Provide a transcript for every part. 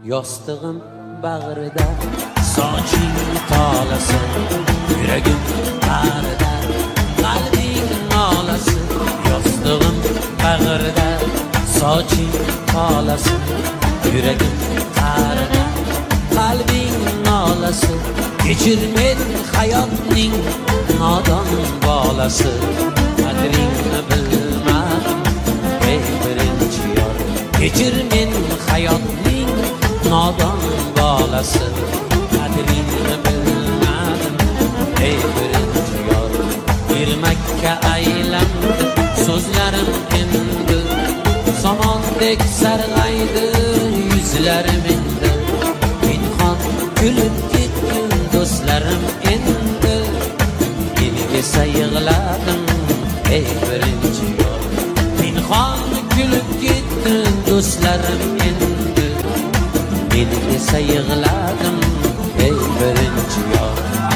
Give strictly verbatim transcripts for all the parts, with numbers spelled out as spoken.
Yostig'im bag'rida, soching tolasi, yuragim bag'rida, qalbing nolasi. Yostig'im bag'rida, soching tolasi, yuragim bag'rida, qalbing nolasi. Kechir men hayotning nodon bolasi, qadringni bilmadim ey birinchi yor. Kechir men hayotning nodon bolasi, qadringni bilmadim ey birinchi yor. Bir Makka aylandi so'zlarim endi, somondek sarg'aydi yuzlarim endi. Pinhon kulib ketdi do'stlarim endi, elga yig'ladim ey birinchi yor. Pinhon kulib ketdi do'stlarim endi, elga yig'ladim ey birinchi yor.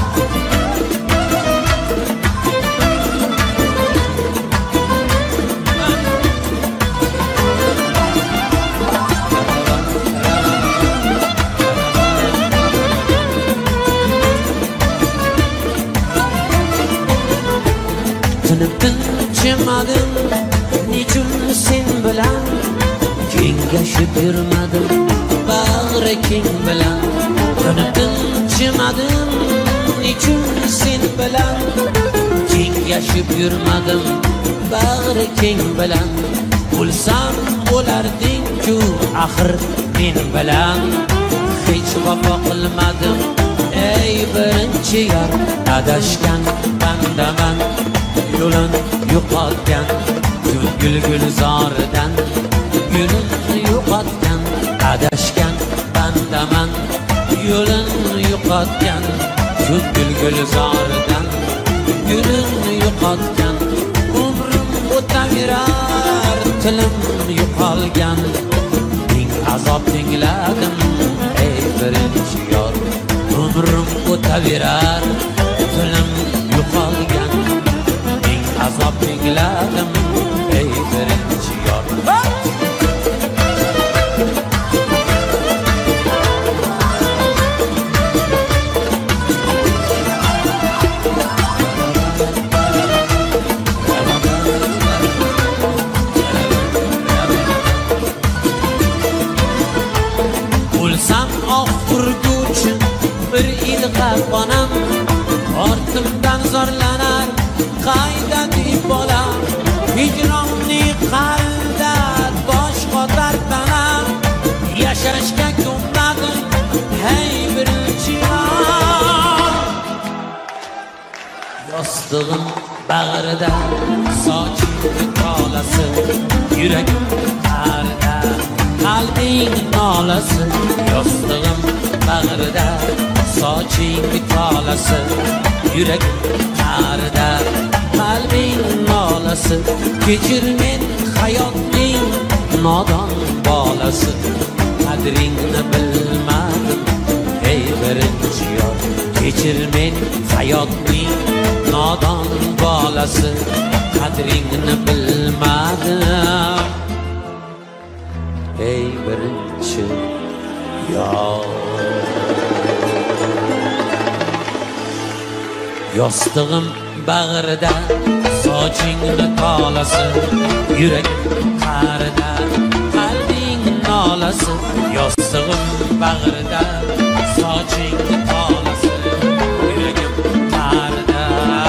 Tinchmadim nechun sen bilan, kengashib yurmadim bag'ri keng bilan. Tinchmadim nechun sen bilan, kengashib yurmadim bag'ri keng bilan. O'lsam o'larding-ku axir men bilan, hech vafo qilmadim ey birinchi yor. Adashgan bandaman, yo'lin yo'qotgan, gul gulzoridan yo'lin yo'qotgan. Adashgan bandaman, yo'lin yo'qotgan, gul gulzoridan yo'lin yo'qotgan. Umrim o'taverar, tilim yo'qolgan, ming azob tingladim ey birinchi yor. Umrim o'taverar, tilim yo'qolgan, azob tingladim ey birinchi yor. O'lsam oq urguvchi bir ilg'ab onam, ortimdan zorlanar qayda deb bolam. Hijronli qalda bosh qotar tanam, yashashga ko'nmadim hey birinchi yor. Yostig'im bag'rida, soching tolasi, yuragim bag'rida, qalbing nolasi. Yostig'im bag'rida, soching tolasi, yuragim bag'rida, qalbing nolasi. Kechir men hayotning nodon bolasi, qadringni bilmadim ey birinchi yor. Kechir men hayotning nodon bolasi, qadringni bilmadim ey birinchi yor. Yostig'im bag'rida, sochingni tolasi, yuragim qa'rida, qalbing nolasi. Yostig'im bag'rida, sochingni tolasi, yuragim qa'rida,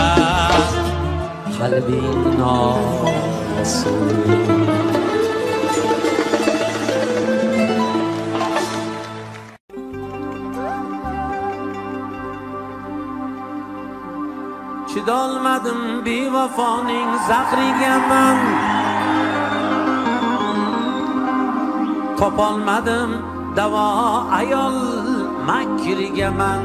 qalbing nolasi. Chidolmadim bevafoning zahriga man, topolmadim davo ayol makriga man.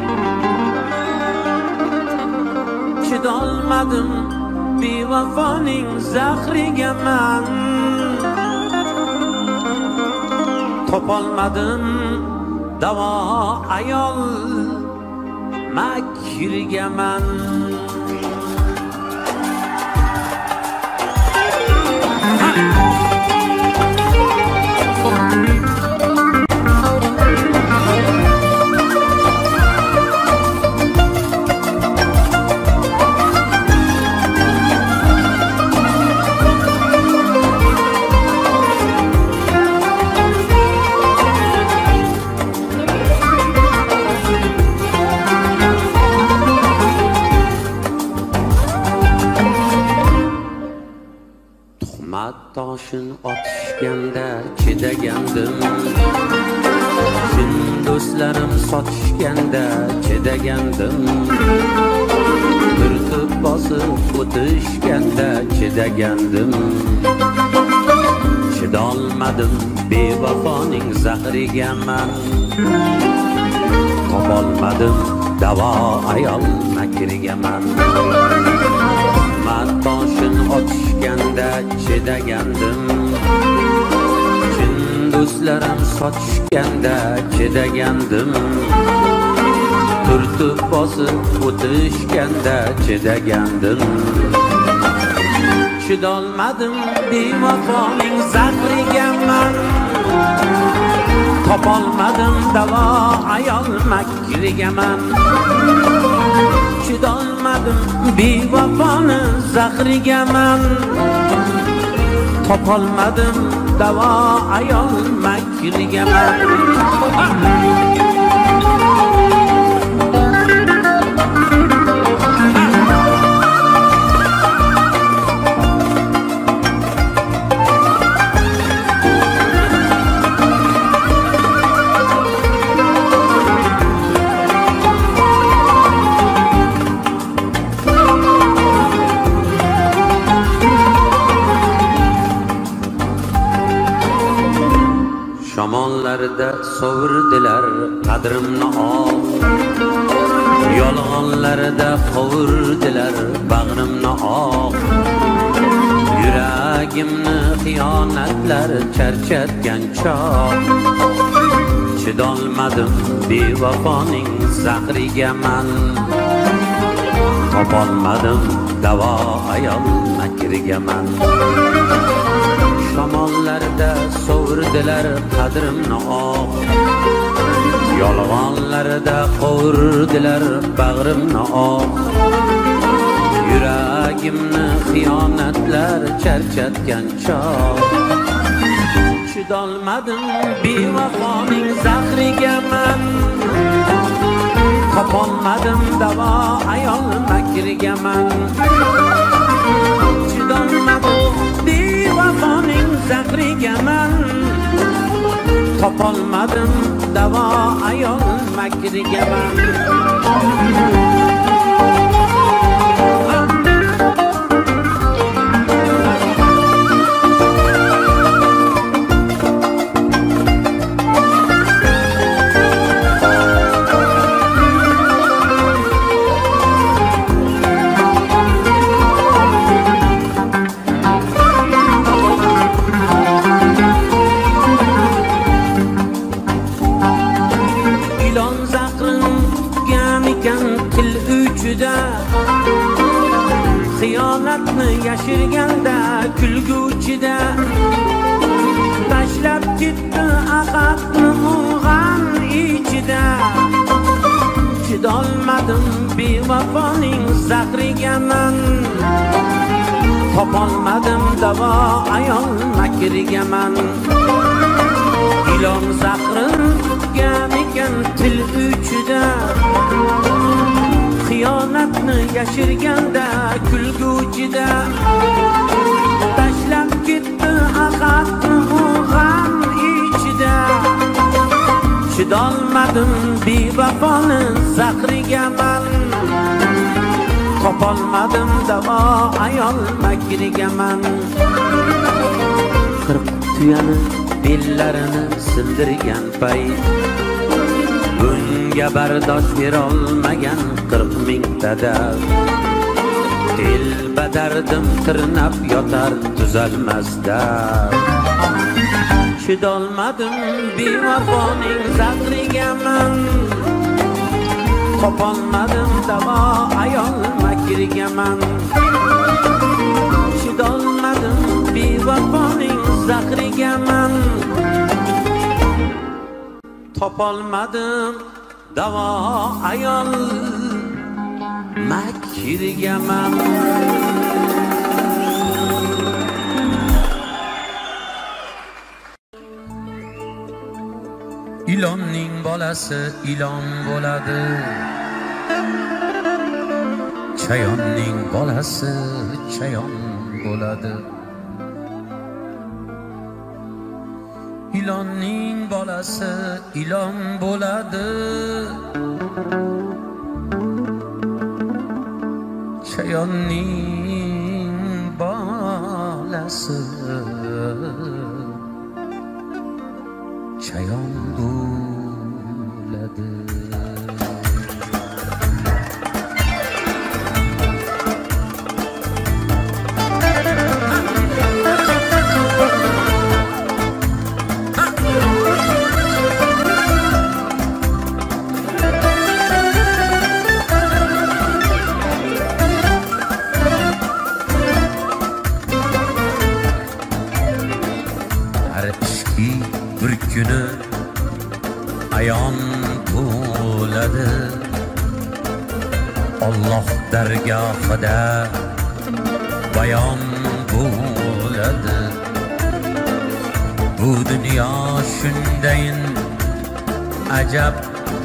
Chidolmadim bevafoning zahriga man, topolmadim davo ayol makriga man. boshini otishganda chidagandim, chin do'stlarim sotishganda chidagandim, turtib bosib o'tishganda chidagandim. Chidolmadim bevafoning zahriga man, topolmadim davo ayol makriga man. Mattoshini otishganda chidagandim, chin do'stlarim sotishganda chidagandim, turtib bosib o'tishganda chidagandim. Chidolmadim bevafoning zahriga man, topolmadim davo ayol makriga man. Chidolmadim bevafoni zahriga man, topolmadim davo ayol makriga man. Shamonlarda sovurdilar qadrimni ol, yolg'onlarida qovurdilar bag'rimni oq. Yuragimni xiyonatlar charchatgan choq, chidolmadim bevafoning zahriga man, topolmadim davo ayol makriga man. Shamollarda sovurdilar qadrimni oq, yolg'onlarida qovurdilar bag'rimni oq. Yuragimni xiyonatlar charchatgan choq, chidolmadim bevafoning zahriga man, topolmadim davo ayol makriga man. Chidolmadim bevafoning zahriga man, topolmadim davo ayol makriga man. Xiyonatni yashirganda kulguvchida, tashlab ketdi aqabni mug'an ichida. Chidolmadim bevafoning zahriga man, topolmadim davo ayol makriga man. Ilon zahrin tutgan ekan til uchida, xiyonatni yashirganda kulguvchida, tashlab ketdi aqabni mug'an ichida. Chidolmadim bevafoni zahriga man, topolmadim davo ayol makriga man. Qirq tuyani bellarini sindirgan payt, bunga bardosh berolmagan qirq mingtada, dilbadardim tirnab yotar tuzalmasda. Chidolmadim bevafoning zahriga man, topolmadim davo ayol makriga man. Chidolmadim bevafoning zahriga man, topolmadim davo ayol makriga man. Ilonning bolasi ilon bo'ladi, chayonning bolasi chayon bo'ladi. ilonning bolasi ilon bo'ladi. Chayonning bolasi chayon bo'ladi. Bir kuni ayon bo'ladi. Alloh dargohida bayon bo'ladi. Bu dunyo shundayin ajab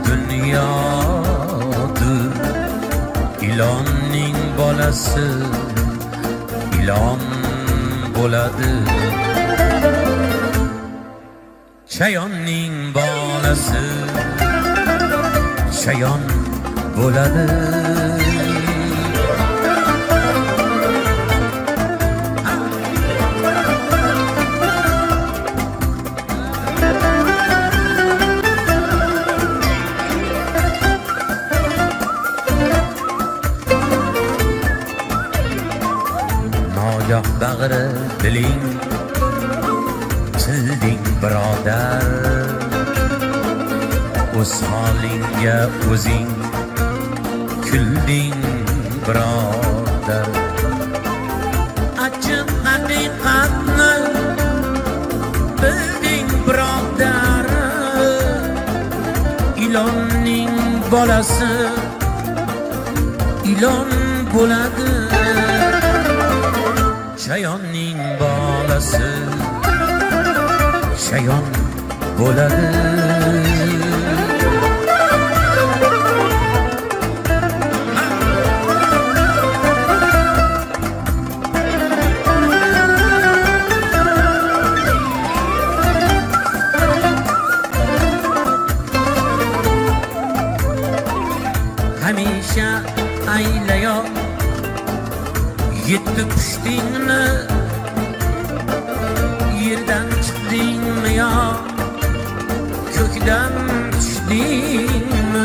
dunyodir. Ilonning bolasi ilon bo'ladi. Chayonning bolasi chayon bo'ladi. Nogoh bag'ri diling tilding birodar. O'z holingga o'zing kulding birodar. Achchiq haqiqatni bilding birodar. Ilonning bolasi ilon bo'ladi. Chayonning bolasi chayon bo'ladi. Hamisha aylayo yetti pushdingni, yerdan chiqdingmi yo ko'kdan tushdingmi?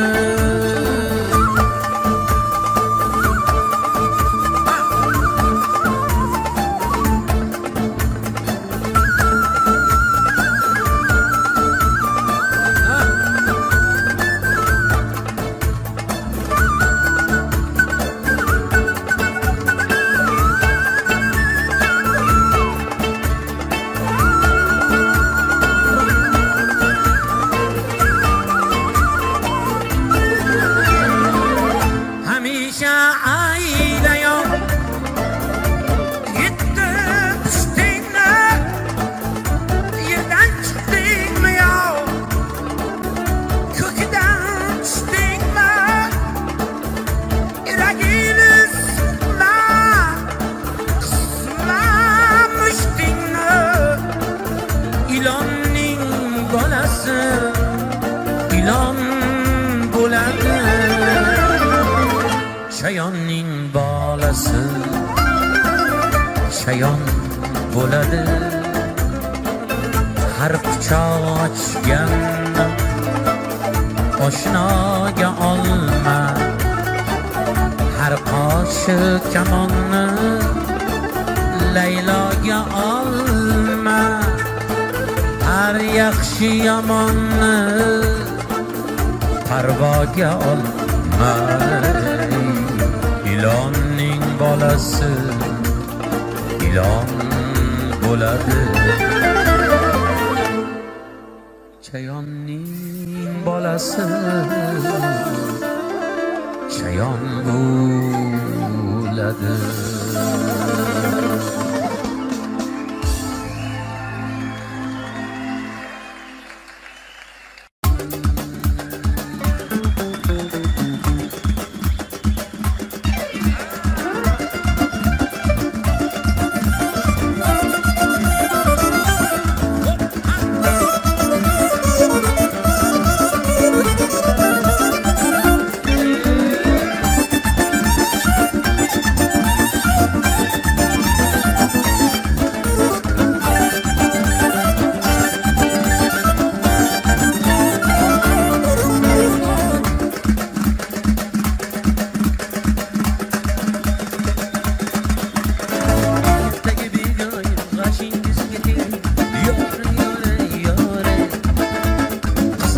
ilon bo'ladi. Chayonning bolasi chayon bo'ladi. Har quchoq ochgan oshnoga olma, har qoshiq kamonni Layloga olma, har yaxshi yomonni parvoga olma. Ilonning bolasi ilon bo'ladi. Chayonning bolasi chayon bo'ladi.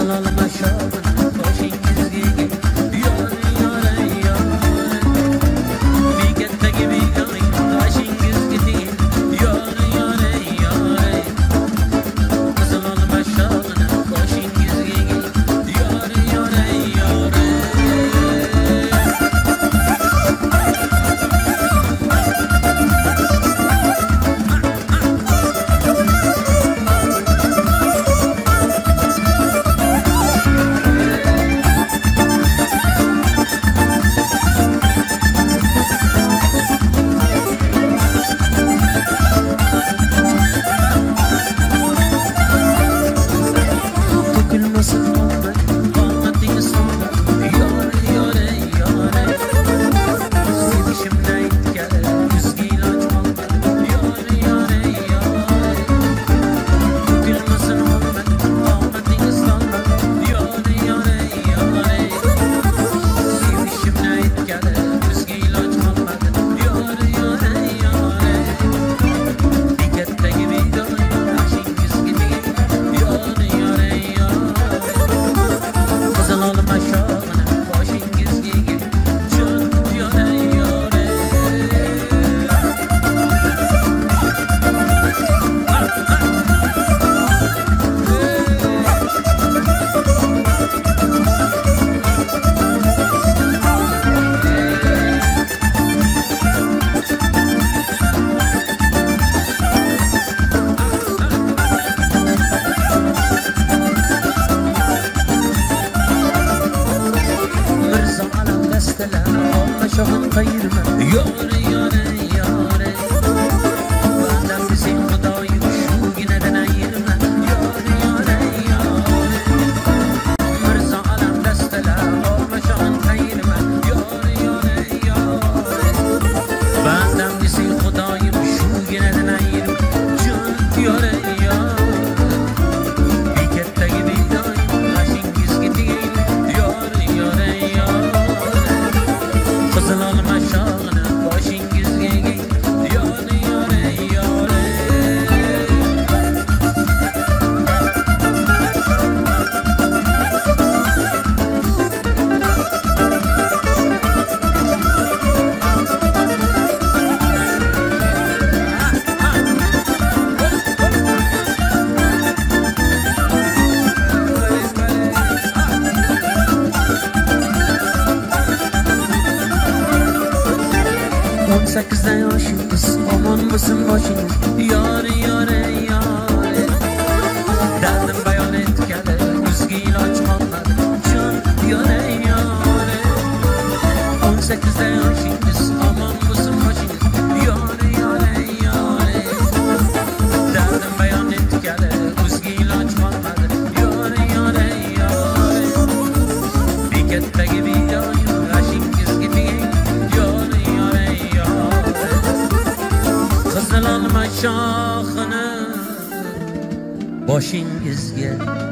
boshingizga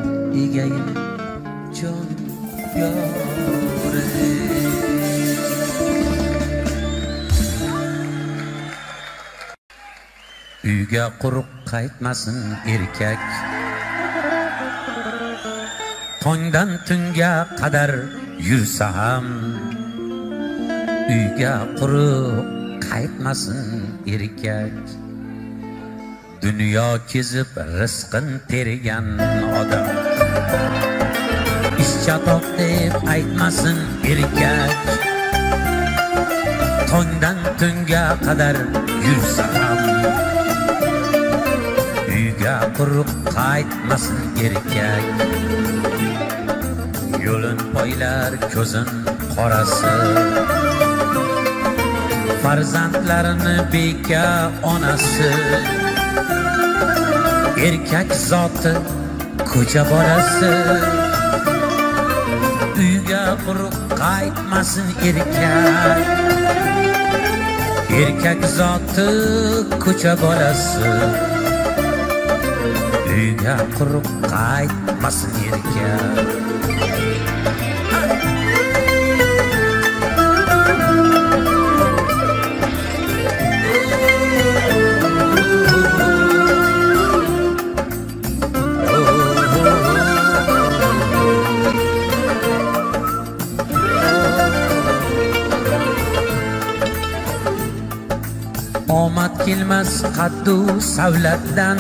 egayim jon yore. Uyga quruq qaytmasin erkak, tongdan tunga qadar yursa ham. Uyga quruq qaytmasin erkak, dunyo kezib rizqin tergan odam. Ishchatoq deb aytmasin erkak, tongdan tunga qadar yursa ham. Uyga quruq qaytmasin erkak, yo'lin poylar ko'zin qorasi. Farzandlarini beka onasi, erkak zoti ko'cha bolasi. Uyga quruq qaytmasin erkak, erkak zoti ko'cha bolasi. Uyga quruq qaytmasin erkak. ayilmas qaddu savlatdan,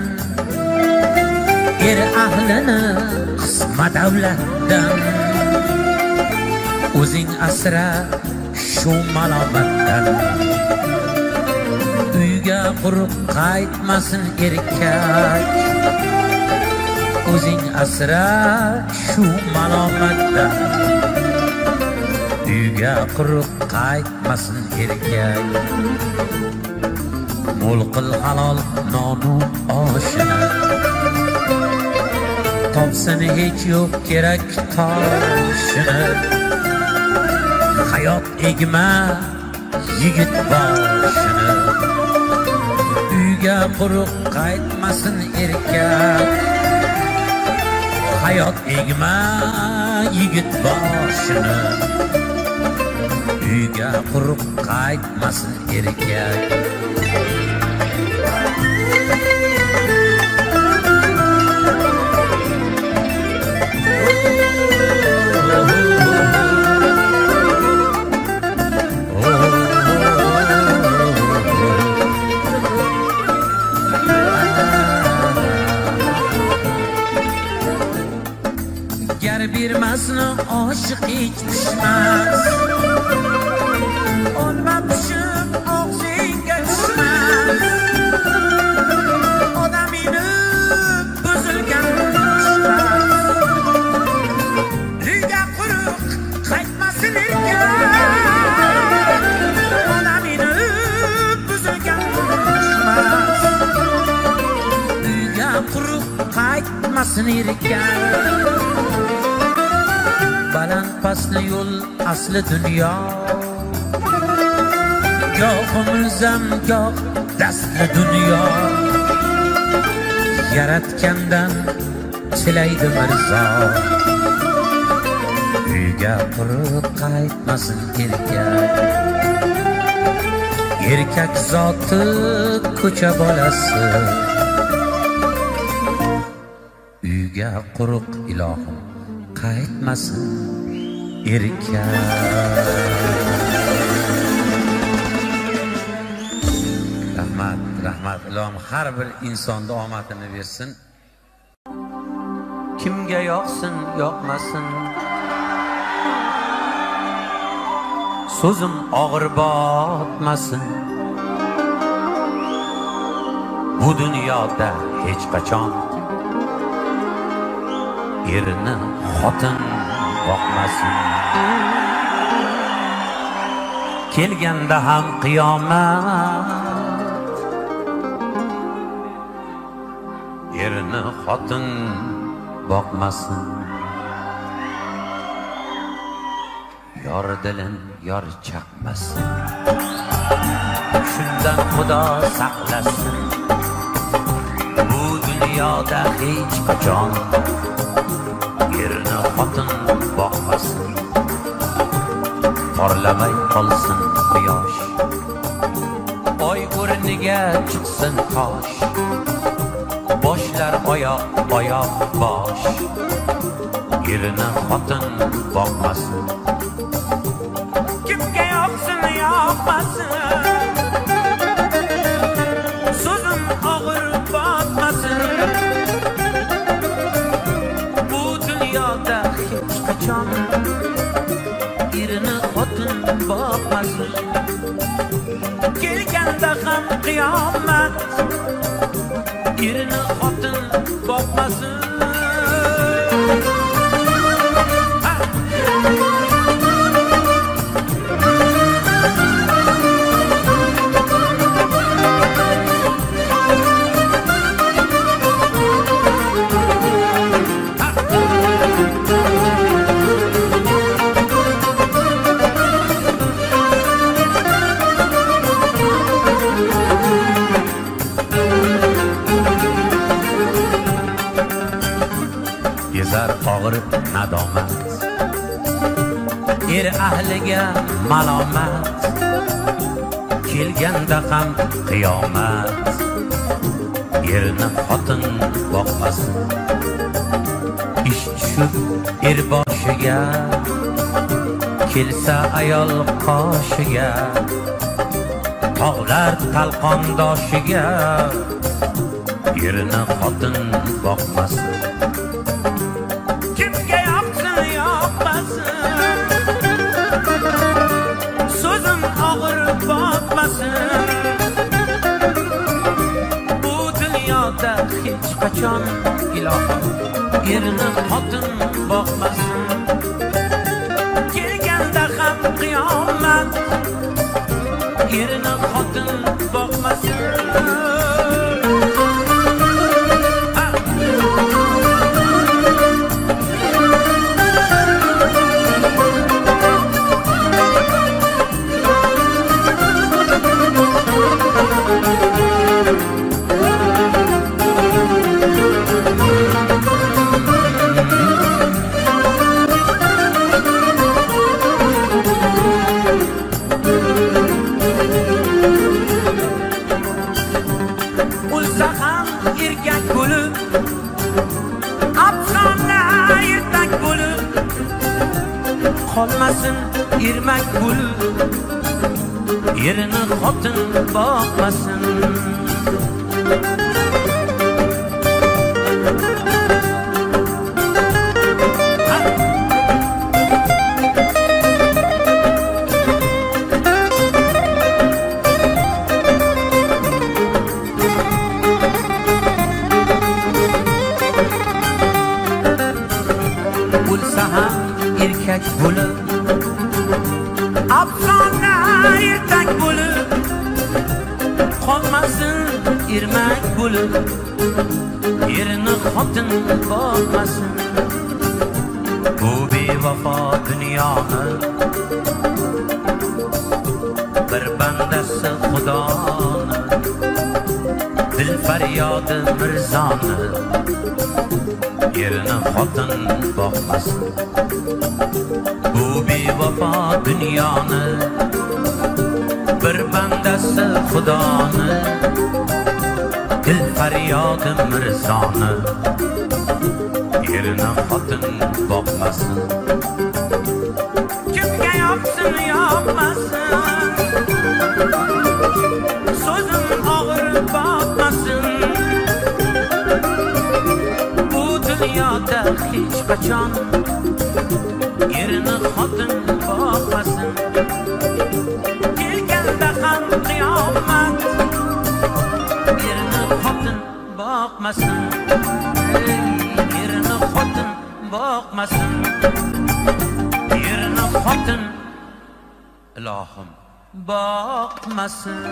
er ahlini qisma davlatdan. O'zing asra shu malomatdan, uyga quruq qaytmasin erkak. O'zing asra shu malomatdan, uyga quruq qaytmasin erkak. Mo'l qil halol nonu oshini, topsin hech yo'q kerak toshini. Hayot egma yigit boshini, uyga quruq qaytmasin erkak. Hayot egma yigit boshini, uyga quruq qaytmasin erkak. Gar bermasni oshiq hech pishmas, olma pishib og'zingga tushmas. Odamini buzilgan tushmas, uyga quruq qaytmasin erkak. Odamini buzilgan tushmas, uyga quruq qaytmasin erkak. Baland pastli yo'l asli dunyo, goh mulzam goh dastli dunyo. Yaratgandan tilaydi mirzo, uyga quruq qaytmasin erkak. Erkak zoti ko'cha bolasi, uyga quruq ilohim qaytmasin erkak. Rahmat, rahmat. Ilohim har bir insonga omadini bersin. Kimga yoqsin, yoqmasin, so'zim og'ir botmasin. Bu dunyoda hech qachon erini xotin boqmasin. Kelganda ham qiyomat, erini xotin boqmasin. Yor dilin yor chaqmasin, shundan Xudo saqlasin. Bu dunyoda hech qachon erini xotin boqmasin. Porlamay qolsin quyosh, oy o'rniga chiqsin tosh. Boshlar oyoq, oyoq bosh, erini xotin boqmasin. Kimga yoqsin, yoqmasin, so'zim og'ir botmasin. Bu dunyoda hech qachon erini xotin boqmasin. Kelganda ham qiyomat, erini xotin boqmasin. Ezar og'ir nadomat, er ahliga malomat. Kelganda ham qiyomat, erini xotin boqmasin. Ish tushib er boshiga, kelsa ayol qoshiga. tog'lar talqondoshiga yerini xotin boqmasin. Kimga yoqsin yoqmasin, so'zim og'ir botmasin. Bu dunyoda hech qachon ilohim yerini xotin boqmasin. Kelganda ham qiyomat yerini xotin boqmasin. Qolmasin irmak bo'lib yerini xotin boqmasin. Bo'lsa ham erkak bo'lib, afsona ertak bo'lib, qolmasin irmak bo'lib yerini xotin boqmasin. Bu bevafo dunyoni bir bandasi Xudoni, dil faryodi mirzoni yerini xotin boqmasin. Bu bevafo dunyoni bir bandasi Xudoni, dil faryodi mirzoni yerini xotin boqmasin. Kimga yoqsin yoqmasin, so'zim og'ir botmasin. Bu dunyoda hech qachon yerini xotin boqmasin. Kelganda ham qiyomat yerini xotin boqmasin. Yerini xotin boqmasin. Yerini xotin ilohim boqmasin.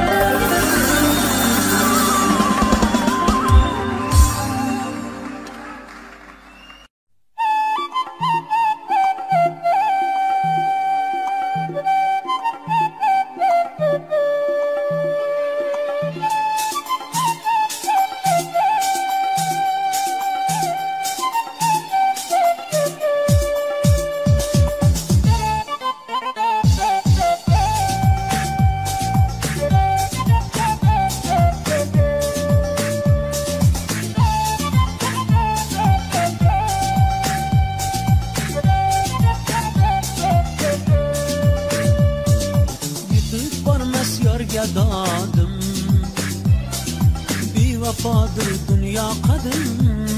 Bevafodir dunyo qadim,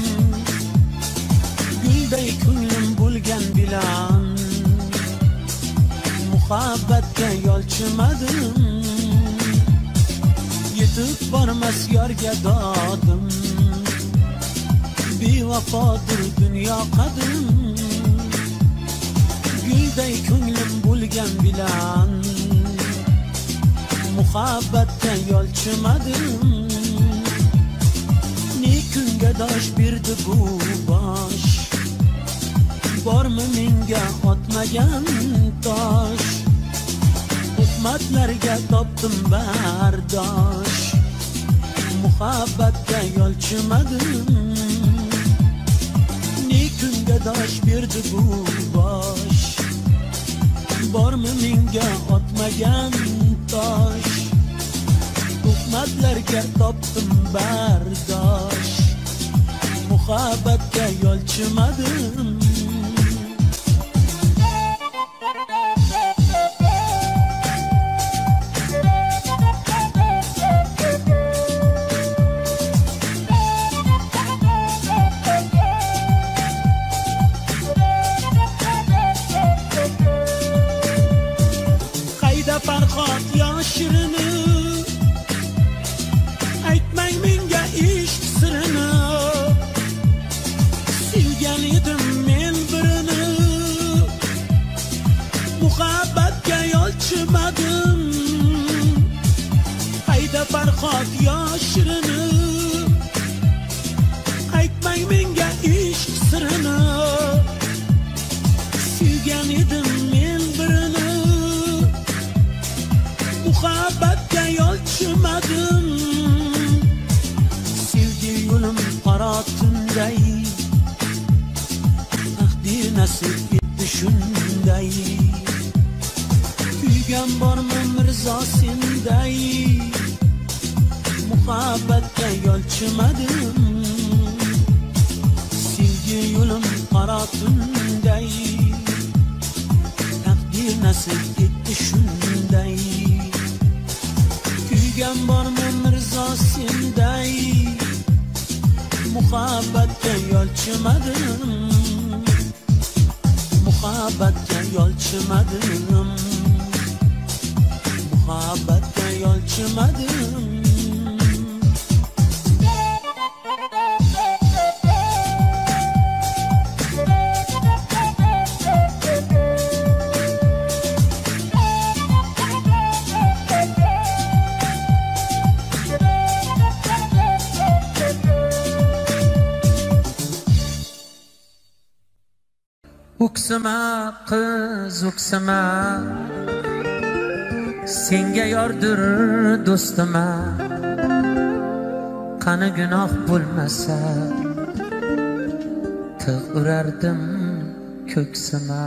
gulday ko'nglim bo'lgan bilan muhabbatga yolchimadim. Yetib bormas yorga dodim, bevafodir dunyo qadim, gulday ko'nglim bo'lgan bilan muhabbatga yolchimadim. Ne kunga dosh berdi bu bosh, bormi menga otmagan tosh. Tuhmatlarga topdim bardosh, muhabbatga yolchimadim. Ne kunga dosh berdi bu bosh, bormi menga otmagan tosh. Tuhmatlarga topdim bardosh, muhabbatga yolchimadim. farhod yoshirini, aytmang menga ishq sirini. Sevgan edim men birini, muhabbatga yo'lchimadim. Hayda farhod yoshirini, aytmang menga ishq sirini. Sevgan edim men birini, muhabbatga yo'lchimadim. Sevgi yo'lim qora tunday, taqdir nasib etdi shunday. Kuygan bormi mirzo senday, muhabbatga yo'lchimadim. Sevgi yo'lim qora tunday, taqdir nasib etdi shunday. Kuygan bormi mirzo senday, muhabbatga yo'lchimadim. Muhabbatga yo'lchimadim. Muhabbatga yo'lchimadim. O'ksima qiz o'ksima, senga yordir do'stima. Qani gunoh bo'lmasa, tig' urardim ko'ksima.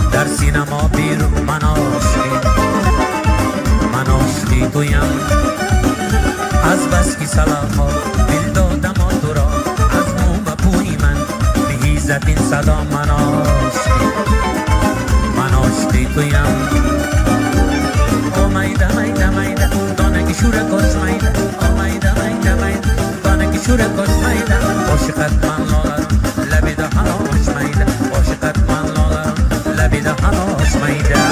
در سینما بیرون من عاشقی من عاشقی تویم از بس که سلاها دل دادم تو را از مو و پوی من بهیزت این صدا من عاشقی من عاشقی تویم او میده میده میده دانه که شور کش میده او میده میده میده دانه که شور کش میده عاشقت من لالم لبی دهناش میده عاشقت من لالم لبی دهناش میده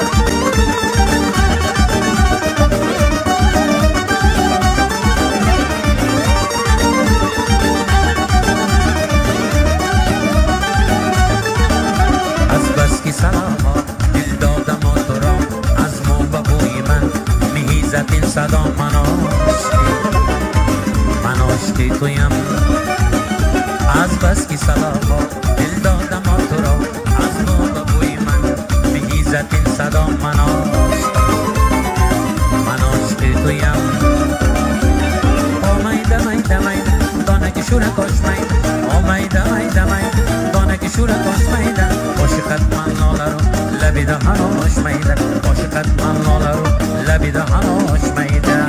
سلاما دل دادم تو را از مو و بوی من میهیزد این صدا من عاشقی من عاشقی تویم از بس که سلاما دل دادم تو را از مو و بوی من میهیزد این صدا من عاشقی من عاشقی تویم او میده میده میده دانه که شور کش میده او میده میده میده دانه که شور کش میده عاشقت من لاله رو لبی دهناش میده عاشقت من لاله رو لبی دهناش میده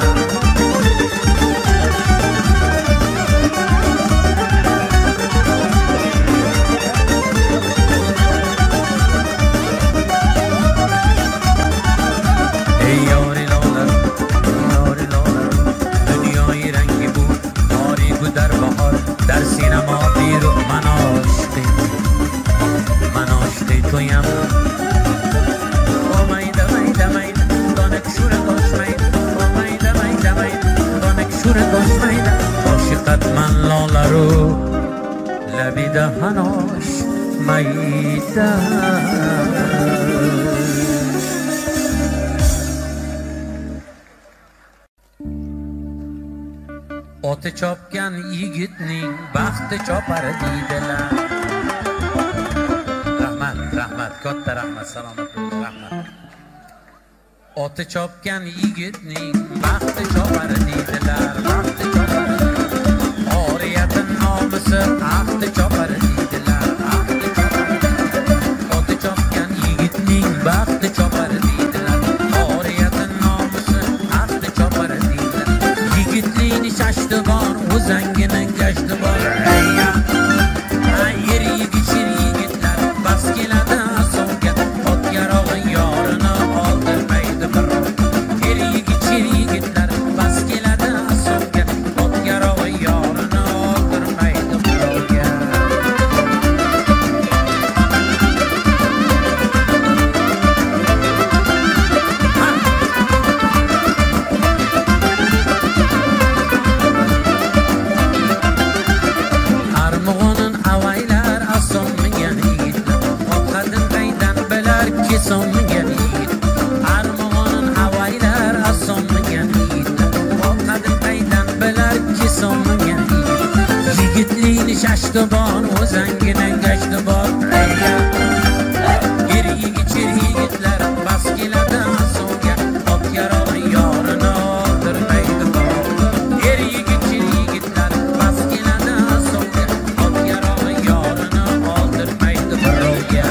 ای یاری لاله رو یاری لاله رو دنیای رنگی بود تاریک و در بهار در سینما بیرون من عاشقی من عاشقی تویم او میده میده میده دانه که شور کش میده او میده میده میده دانه که شور کش میده عاشقت من لاله رو لبی دهناش میده Ote çopken yigitning baxti chopar deydilar. Rahmat, rahmat, katta rahmat, salomat bo'ling, rahmat. Ote chopken yigitning baxti chopar deydilar, baxti chopar. Oriyatin nomusi ahdi chopar deydilar, ahdi chopar. Ote chopken yigitning baxti chopar deydilar, oriyatin nomusi ahdi chopar deydilar. Yigitlikni shashti bor, o'zangini gashti bor. Ayya, yer yigit sher yigitlar, bas keladi asovga, ot yarog'i yorini oldirmaydi birov. Yer yigit sher yigitlar, bas keladi asovga, ot yarog'i yorini oldirmaydi birovga. Armog'onin avaylar asom mingan yigitlar, ovqatin qaydan bilar kesom mingan yigit. Armog'onin avaylar asom mingan yigitlar, ovqatin qaydan bilar kesom mingan yigit. Yigitlikni shashti bor, o'zangini gashti bor. Ayya, yer yigit sher yigitlar, bas keladi asovga, ot yarog'i yorini oldirmaydi birov. Yer yigit sher yigitlar, bas keladi asovga, ot yarog'i yorini oldirmaydi birovga.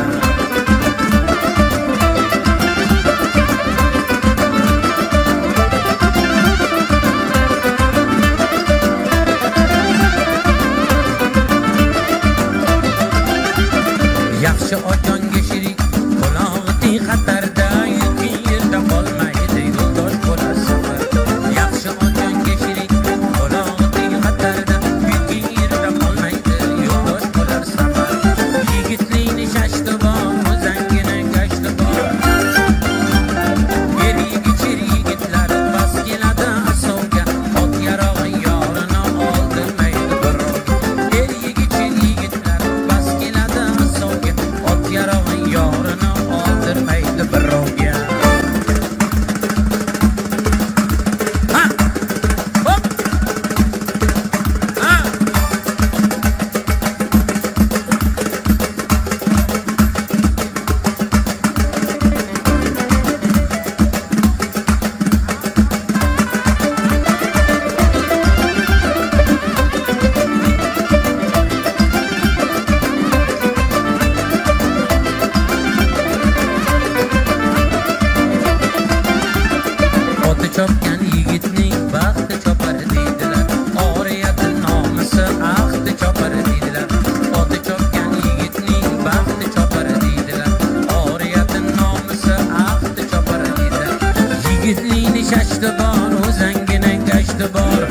chashdi bor o'zangina gashti bor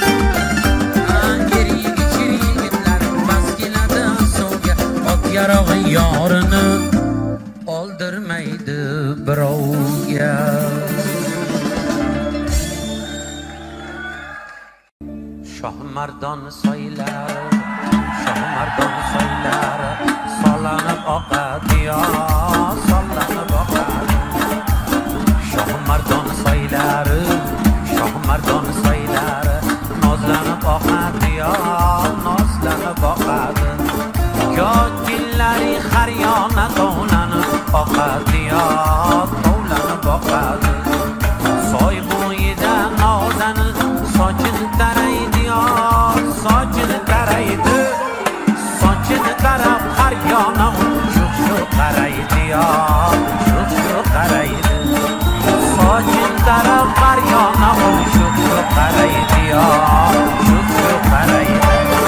er yigit chir yigitlar bas keladi sovga ot yarog'i yorini oldirmaydi birovga Shohmardon soylar Shohmardon soylar solanib oqadi yo solanib oqadi Shohmardon soylar Shohmardon soylar nozlanib oqadi yo nozlanib oqadi Ko'killari har yona tovlanib oqadi yo tovlanib oqadi soy bo'yida nozani sochini taraydi yo sochini taraydi sochini tarab har yona shu shu qaraydi yo shu shu qaraydi sochini tarab har yona shu shu qaraydi yo shu shu qaraydi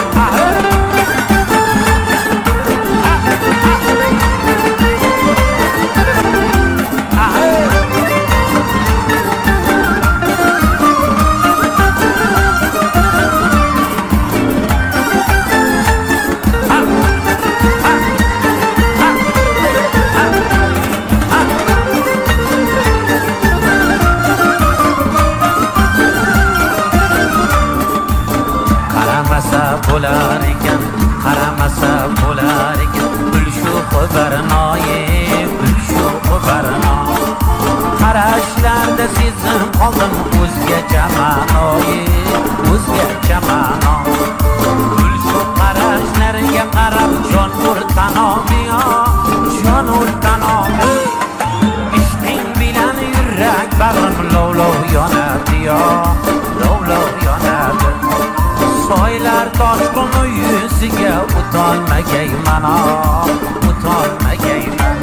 bo'lar ekan qaramasa bo'lar ekan gul shu barnoyi gul shu barnoyi qarashlarda sezim qoldim o'zgacha ma'noyi o'zgacha ma'no gul shu qarashlarga qarab jon o'rtanomi yo jon o'rtanomi ishqing bilan yurak bag'rim lovlov yonadi yo lovlov yonadi soylar toshqini yuziga o'tolmagayman o'tolmagayman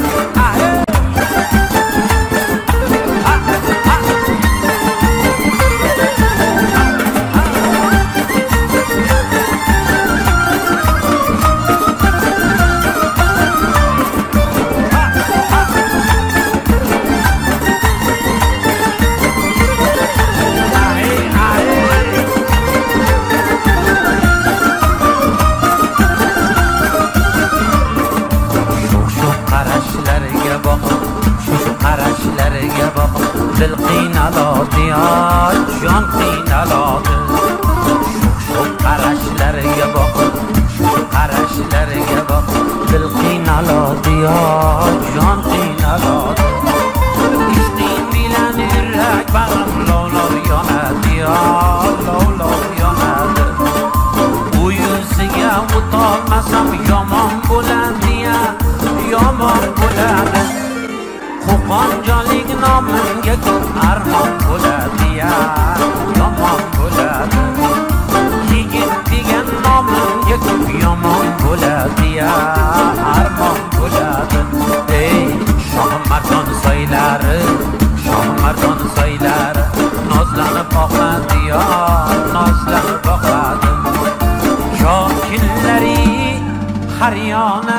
dil qiynaladi yo jon qiynaladi shu qarashlarga boqib shu qarashlarga boqib dil qiynaladi yo jon qiynaladi ishqing bilan yurak bag'rim lovlov yonadi yo lovlov yonadi u yuziga o'tolmasam yomon bo'ladi ya yomon bo'ladi Qo'qonjonlik nomimga ko'p armon bo'ladi ya yomon bo'ladi yigit degan nomimga ko'p yomon bo'ladi ya armon bo'ladi ey Shohmardon soylari Shohmardon soylari nozlanib oqadi yo nozlanib oqadi Ko'killari har yona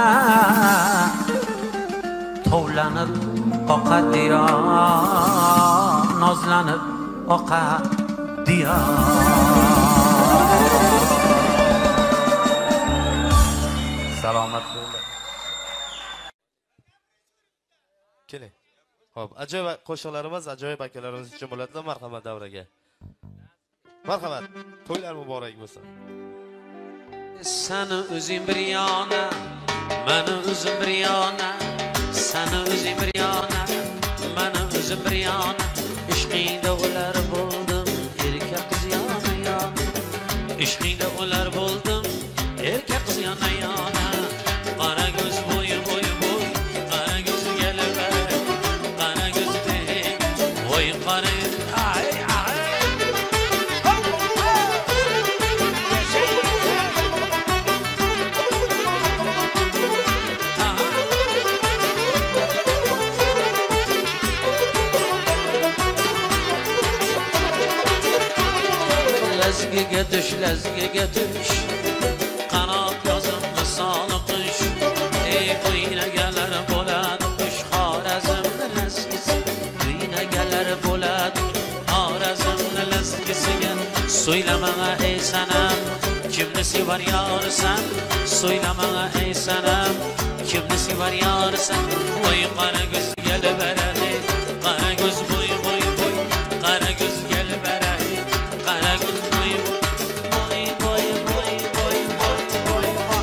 tovlanib oqadi yo nozlanib oqadi yo salomat bo'ling keling Xo'p, ajoyib qo'shiqlarimiz ajoyib akalarimiz uchun bo'ladi. Marhamat davraga. Marhamat. To'ylar muborak bo'lsin. Seni o'zing bir yona, meni o'zim bir yona, seni o'zing bir yona, meni o'zim bir yona, ishqingda ular bo'ldim, erkak qiz yona yona, ishqingda ular bo'ldim, erkak qiz yona yona, qara ko'z bo'yi bo'yi bo'y, qara ko'z gelib, qara ko'z tek, voy qara ay ay Lazgiga düş, lazgiga düş, qanot yozib misoli qush, ey quynagalar bo'ladi, qush Xorazmni lazgisi, quynagalar bo'ladi, Söyleme ey sanam, kimni sevar yorsan? Söyleme ey sanam, kimni sevar yorsan? Oy qara göz gel beradi, qara göz boy boy boy, qara göz gel beradi, qara göz boy boy boy boy boy boy boy.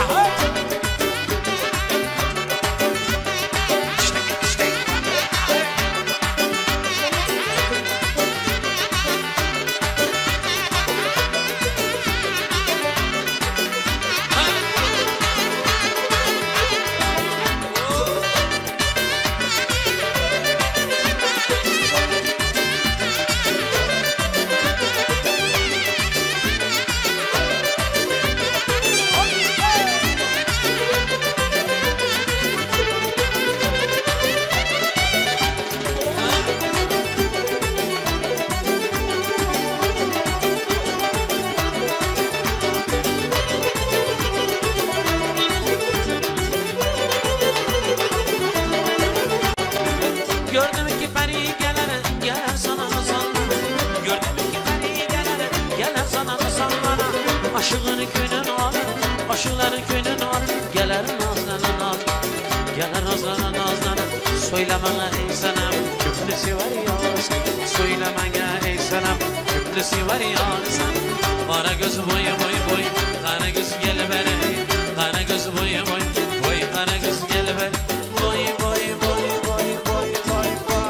Gördüm ki peri gelene, gelir sana sallana. Gördüm ki peri gelene, gelir sana sallana. Aşığın günün alır, aşıkların günün alır. Gelir nazlanan al, gelir nazlanan nazlanan. Söylemene ey sanam, kimni sever yarsan? Söylemene ey sanam, kimni sever yarsan? Kara göz boy boy boy, kara göz gel bere. Kara göz boy boy boy, kara göz gel bere. Boy boy boy boy boy boy boy.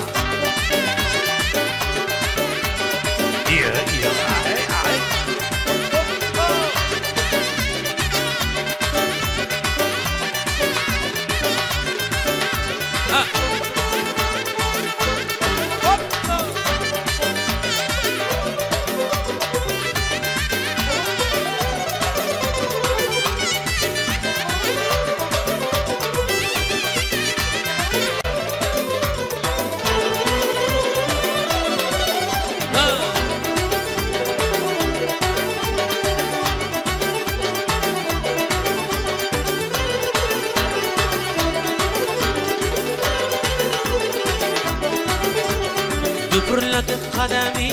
Yeah, yeah, ay, ay. Düpürledim kademi,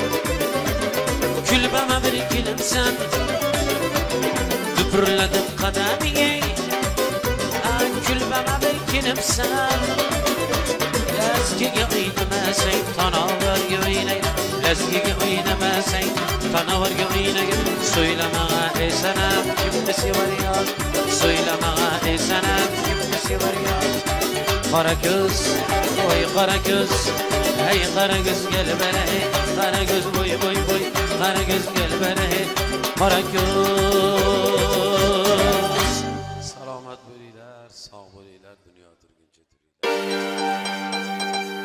külbeme bir gülümsen. Düpürledim kademi, külbeme bir gülümsen. Lezgiga oynamasan, tanavar göğüne. Lezgiga oynamasan, tanavar göğüne. Söyleme ey sanam, kimni sever yar? Söyleme ey sanam, kimni sever yar? Kara göz, oy kara göz. Hey kara göz gel bere, kara göz boy boy boy, kara göz gel bere, kara göz. Selamet bo'linglar, sog' bo'linglar, dunyo turguncha turinglar.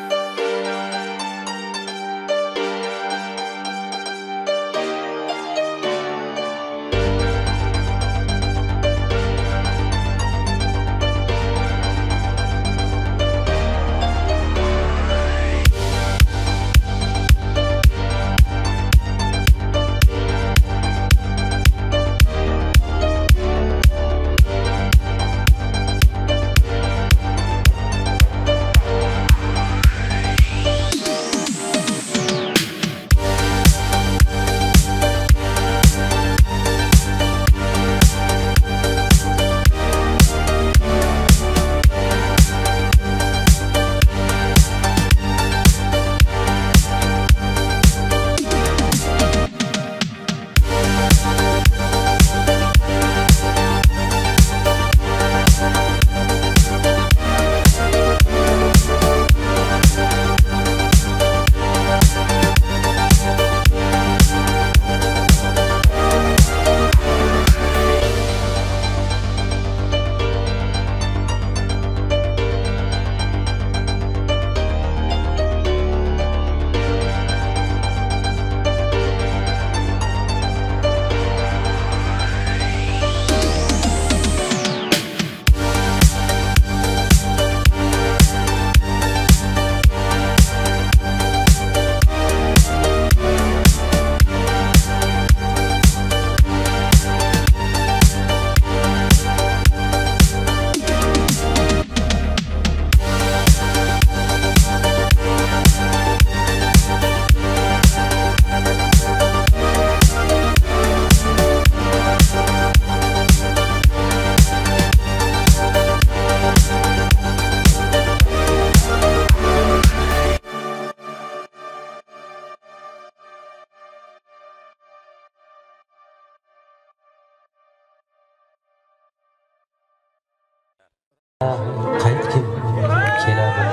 qaytgim keladi.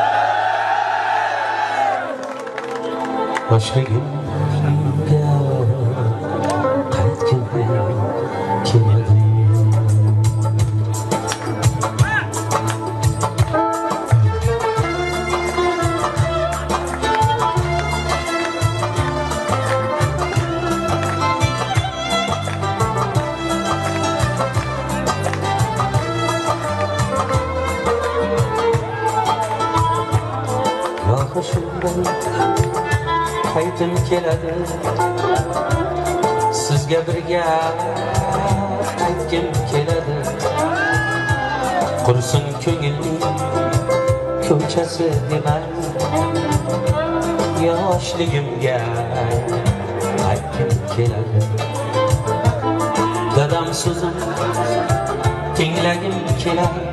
Yoshligimga qaytgim keladi. Qaytim keladi, sizga birga qaytgim keladi. Qursin ko'ngilning ko'chasi demay, yoshligimga qaytgim keladi. Dadam so'zim tinglagim keladi,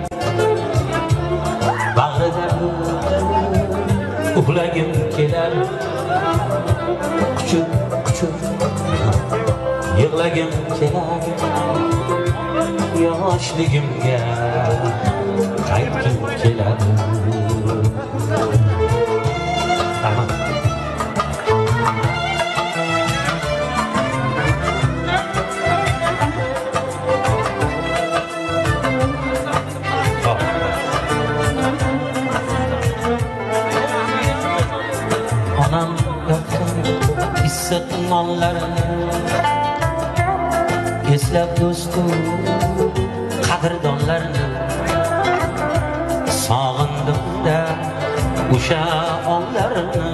bag'rida uxlagim keladi. Kuchuk kuchuk yig'lagim keladi. Yoshligimga qaytgim keladi. Aman onam yoqqan issiq nonlarini eslab do'stu qadrdonlarni sog'indim-da o'sha onlarni.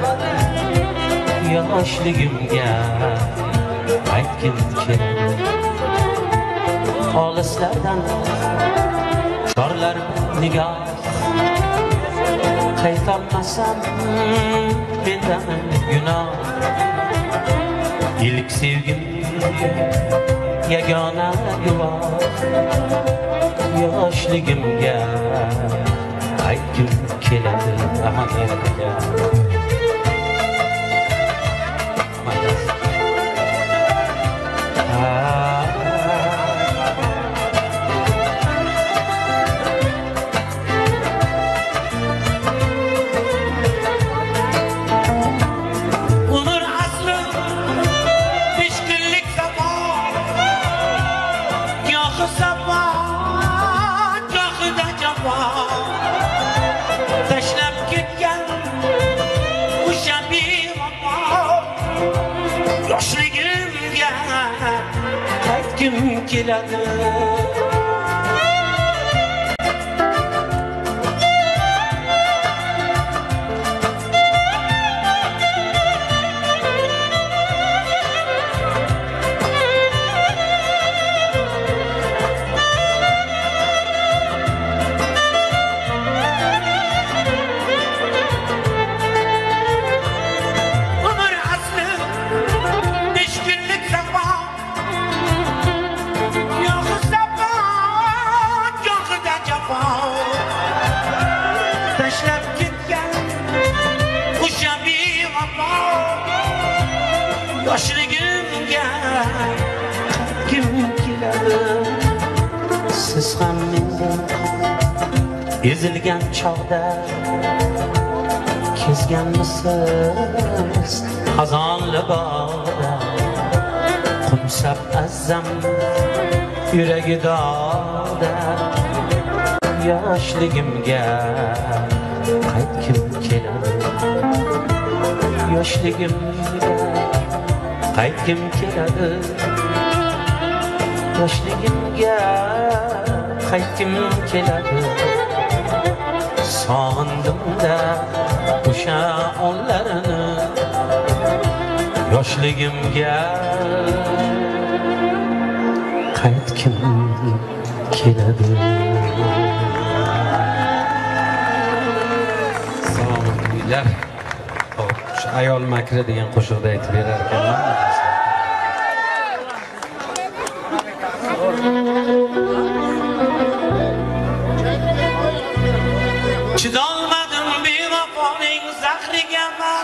Yoshligimga qaytgim keladi. Olislardan chorlar nigoh, qaytolmasam mendan gunoh. İlk sevgim yagona guvoh. Yoshligimga qaytgim keladi. Ahamiyatga qaytgim keladi. Yoshligimga qaytgim keladi. Siz ham mendan ezilgan chog'da kezganmisiz xazonli bog'da. Qumsab azzam yuragi dog'da. Yoshligimga qaytgim keladi. Yoshligimga qaytgim keladi. Yoshligimga qaytgim keladi. Sog'indim-da o'sha onlarini. Yoshligimga qaytgim keladi. Salomlar. Ayol makri degan qo'shiqda aytib berar ekanman. Chidolmadim bevafoning zahriga man.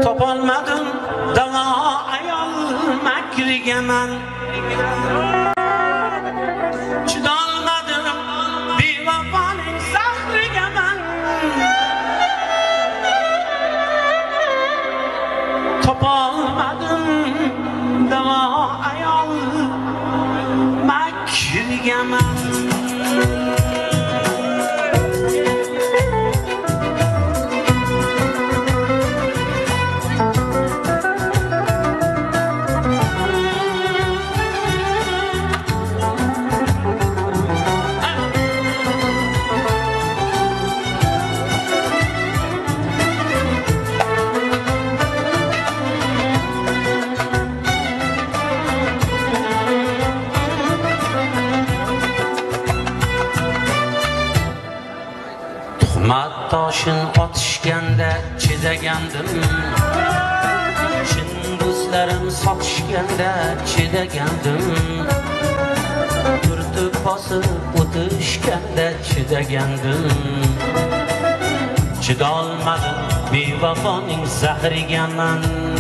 Topolmadim davo ayol makriga man. toshini otishganda chidagandim, chin do'stlarim sotishganda chidagandim, turtib bosib o'tishganda chidagandim. Chidolmadim bevafoning zahriga man,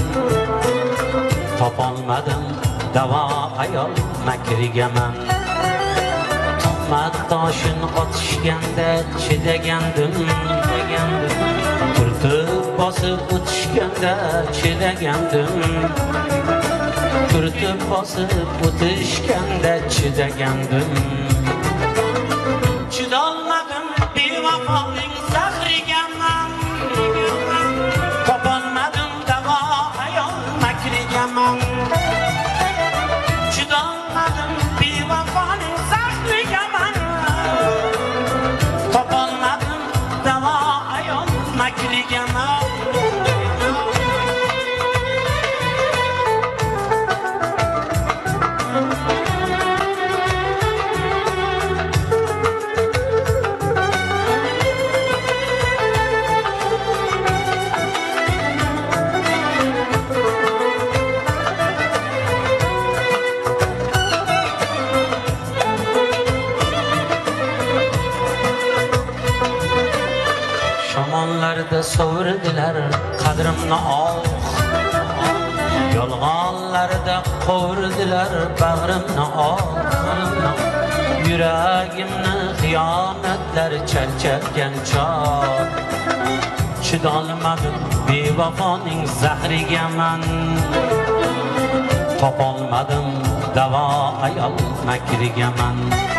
topolmadim davo ayol makriga man. Tuhmat toshini otishganda chidagandim, turtib bosib o'tishganda chidagandim, turtib bosib o'tishganda chidagandim. Chidolmadim bevafoning zahriga man, topolmadim davo ayol makriga man. Chidolmadim bevafoning zahriga man, topolmadim davo ayol makriga man. Shamonlarda sovurdilar qadrimni oh, yolg'onlarda qovurdilar bag'rimni oh. Yuragimni xiyonatlar charchatgan chor, chidolmadim bevafoning zahriga man, topolmadim davo ayol makriga man.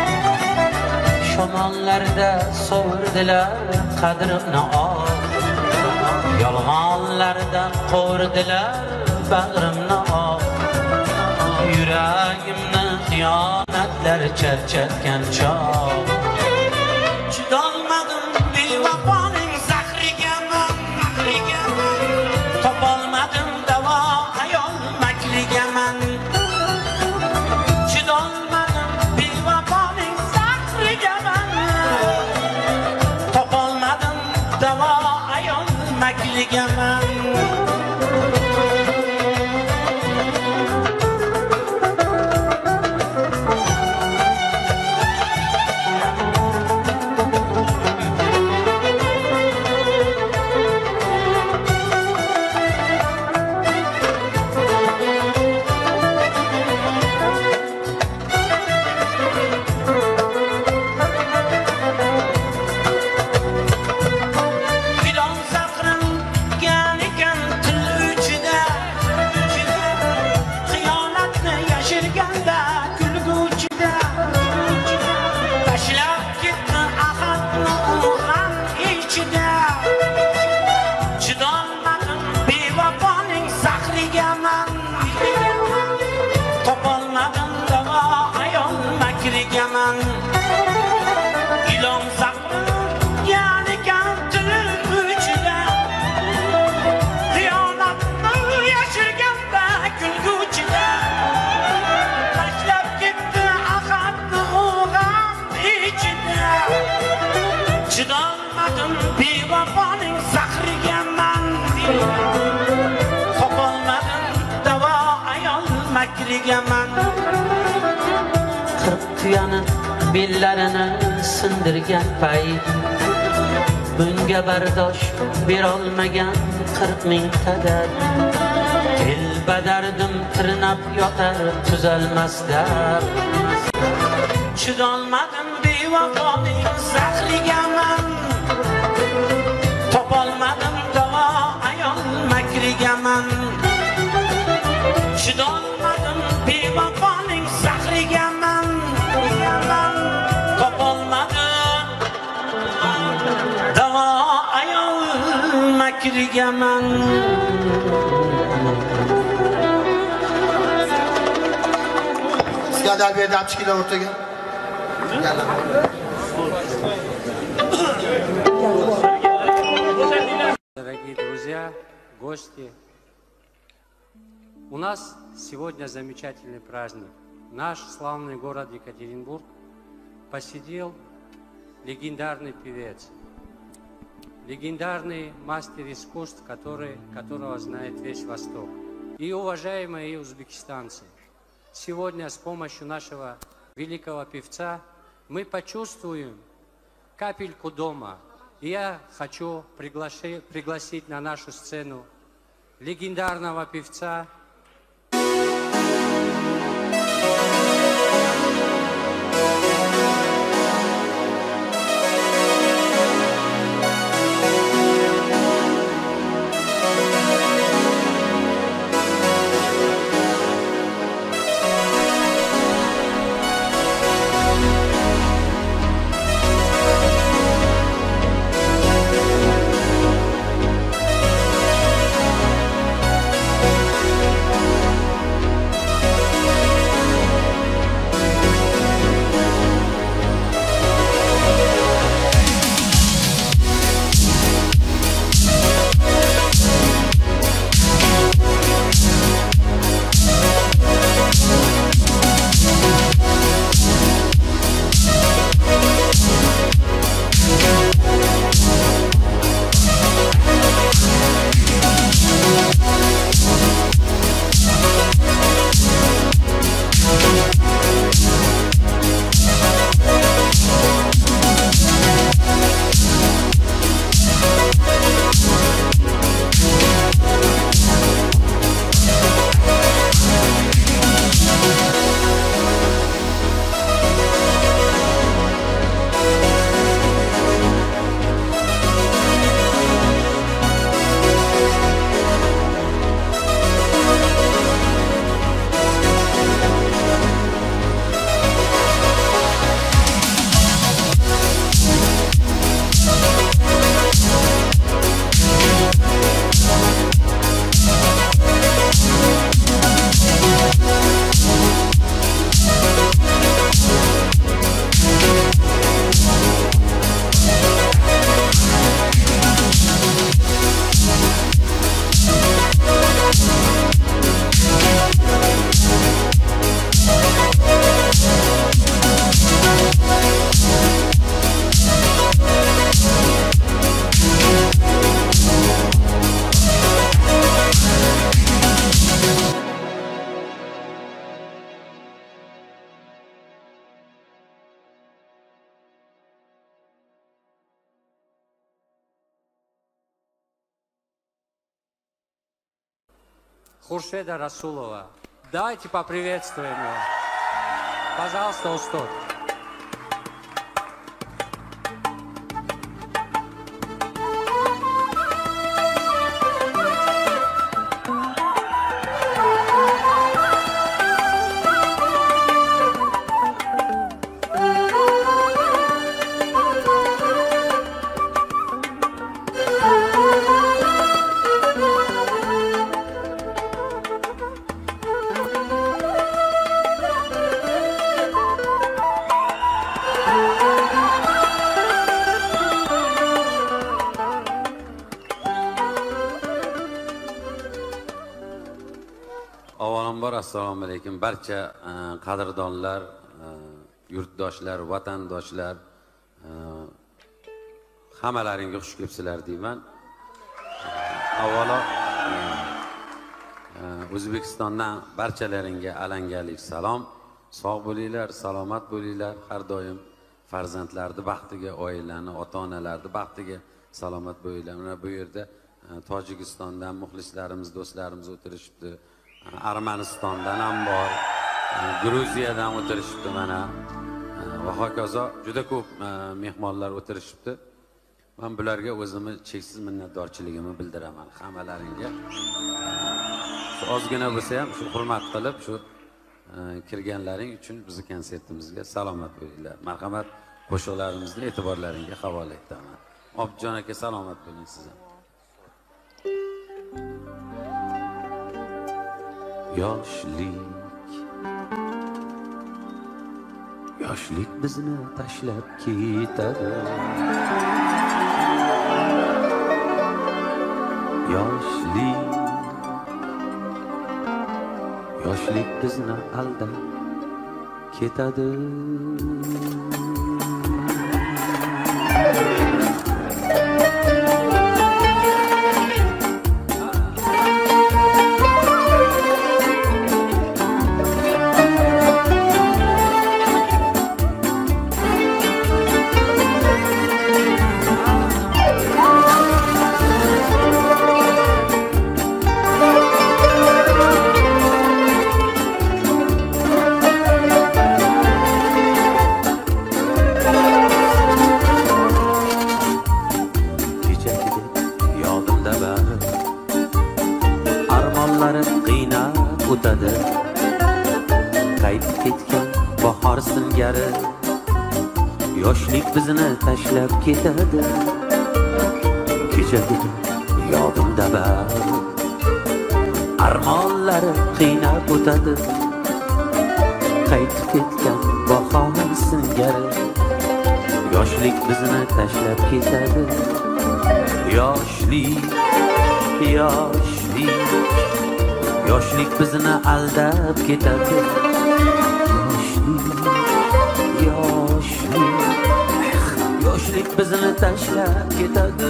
Shamonlarda sovurdilar qadrimni oh, yolg'onlarda qovurdilar bag'rimni oh. Yuragimni xiyonatlar charchatgan chog', chidolmadim bevafoning zahriga man, topolmadim davo ayol makriga man. Chidolmadim bevafoning zahriga man, topolmadim davo ayol makriga man. Tuyani bellarini sindirgan payt, bunga bardosh berolmagan qirq ming qadar, telbadardim tirnab yotar tuzalmas dard. Chidolmadim bevafoning zahriga man, topolmadim davo ayol makriga man. Chidolmadim bevafoning zahriga man, topolmadim davo ayol makriga man. Sizga dal berdi oltmish kilo o'rtaga. Дорогие друзья, гости, у нас сегодня замечательный праздник. Наш славный город Екатеринбург посетил легендарный певец. легендарный мастер искусств, который, которого знает весь Восток. И уважаемые узбекистанцы, сегодня с помощью нашего великого певца мы почувствуем капельку дома. И я хочу приглаши, пригласить на нашу сцену легендарного певца Хуршеда Расулова. Давайте поприветствуем его. Пожалуйста, Устот. Assalomu alaykum barcha qadrdonlar, yurtdoshlar, vatandoshlar, hammalaringga xush kelibsizlar deyman. Avvalo O'zbekistondan barchalaringga alangalik salom. Sog' bo'linglar, salomat bo'linglar. Har doim farzandlarni baxtiga, oilalarni, ota-onalarni baxtiga salomat bo'linglar. Mana bu yerda Tojikistondan muxlislarimiz, do'stlarimiz o'tirishibdi. Armanistondan ham bor, Gruziyadan o'tirishibdi mana va hokazo juda ko'p mehmonlar o'tirishibdi. Men bularga o'zimni cheksiz minnatdorchiligimni bildiraman hammalaringga. Shu ozgina bo'lsa ham shu hurmat qilib shu kirganlaring uchun bizning konsertimizga salomat bo'linglar. Marhamat, qo'shiqlarimizni e'tiborlaringizga havola etaman. Objon aka, salomat bo'ling siz ham. Yoshlik Yoshlik bizni tashlab ketadi. Yoshlik Yoshlik bizni aldab ketadi. bizni tashlab ketadi. Kechagi yodimda bor, armonlari qiynab o'tadi. Qaytib ketgan bahor singari, yoshlik bizni tashlab ketadi. Yoshlik, yoshlik, yoshlik bizni aldab ketadi. Yoshlik, yoshlik, yoshlik bizni tashlab ketadi.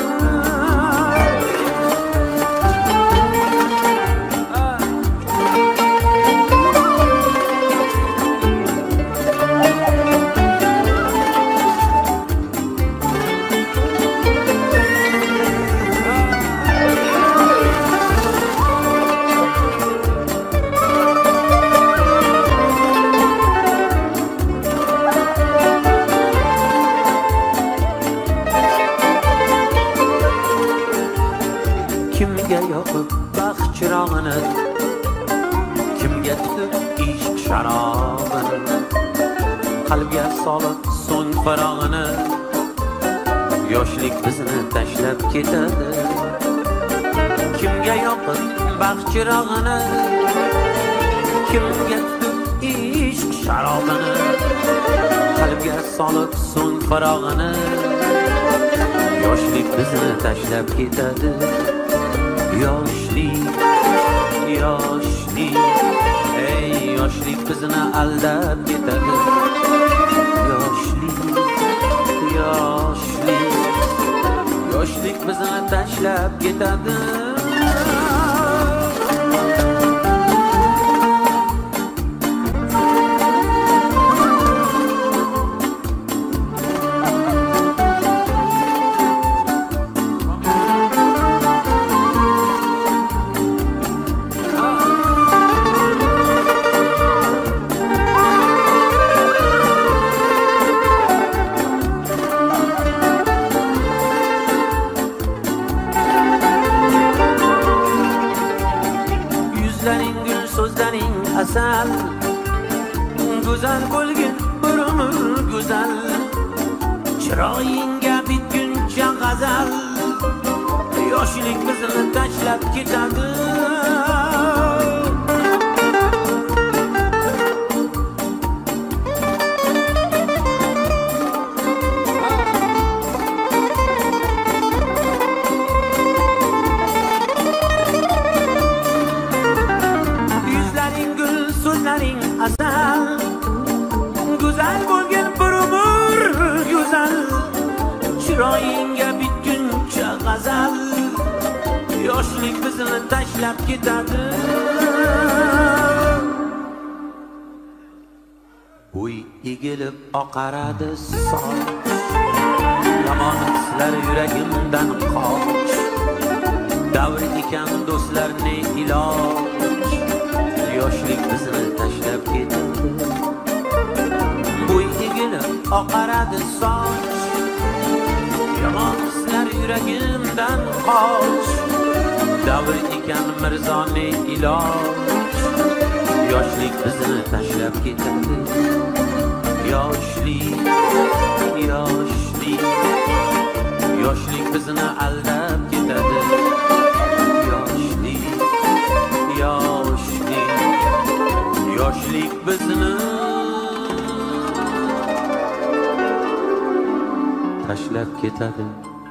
Kimga yoqib baxt chirog'ini, kimga tutib ishq sharobini, qalbga solib so'ng farog'ini, yoshlik bizni tashlab ketadi. Kimga yoqib baxt chirog'ini, kimga tutib ishq sharobini, qalbga solib so'ng farog'ini, yoshlik bizni tashlab ketadi. Yoshlik, yoshlik, ey yoshlik bizni aldab ketadi. Yoshlik, yoshlik, yoshlik bizni tashlab ketadi. So'zlaring asal, go'zal bo'lgin bir umr go'zal, chiroyingga bitguncha g'azal, yoshlik bizni tashlab ketadi. Asal, go'zal bo'lgan bir umr go'zal, chiroyingga bitguncha g'azal, yoshlik bizni tashlab ketadi. Bo'y egilib oqaradi soch, yomon hislar yuragimdan qoch, davr ekan do'stlarni iloj, yoshlik bizni tashlab ketadi. Bo'y egilib oqaradi soch, yomon hislar yuragimdan qoch, davr ekan mirzoni iloj, yoshlik bizni tashlab ketadi. Yoshlik, yoshlik, yoshlik bizni aldab ketadi. Yoshlik, yoshlik, yoshlik bizni tashlab ketadi.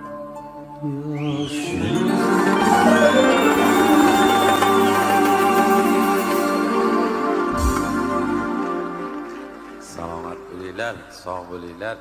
Yoshlik. Salomat bo'linglar, sog' bo'linglar.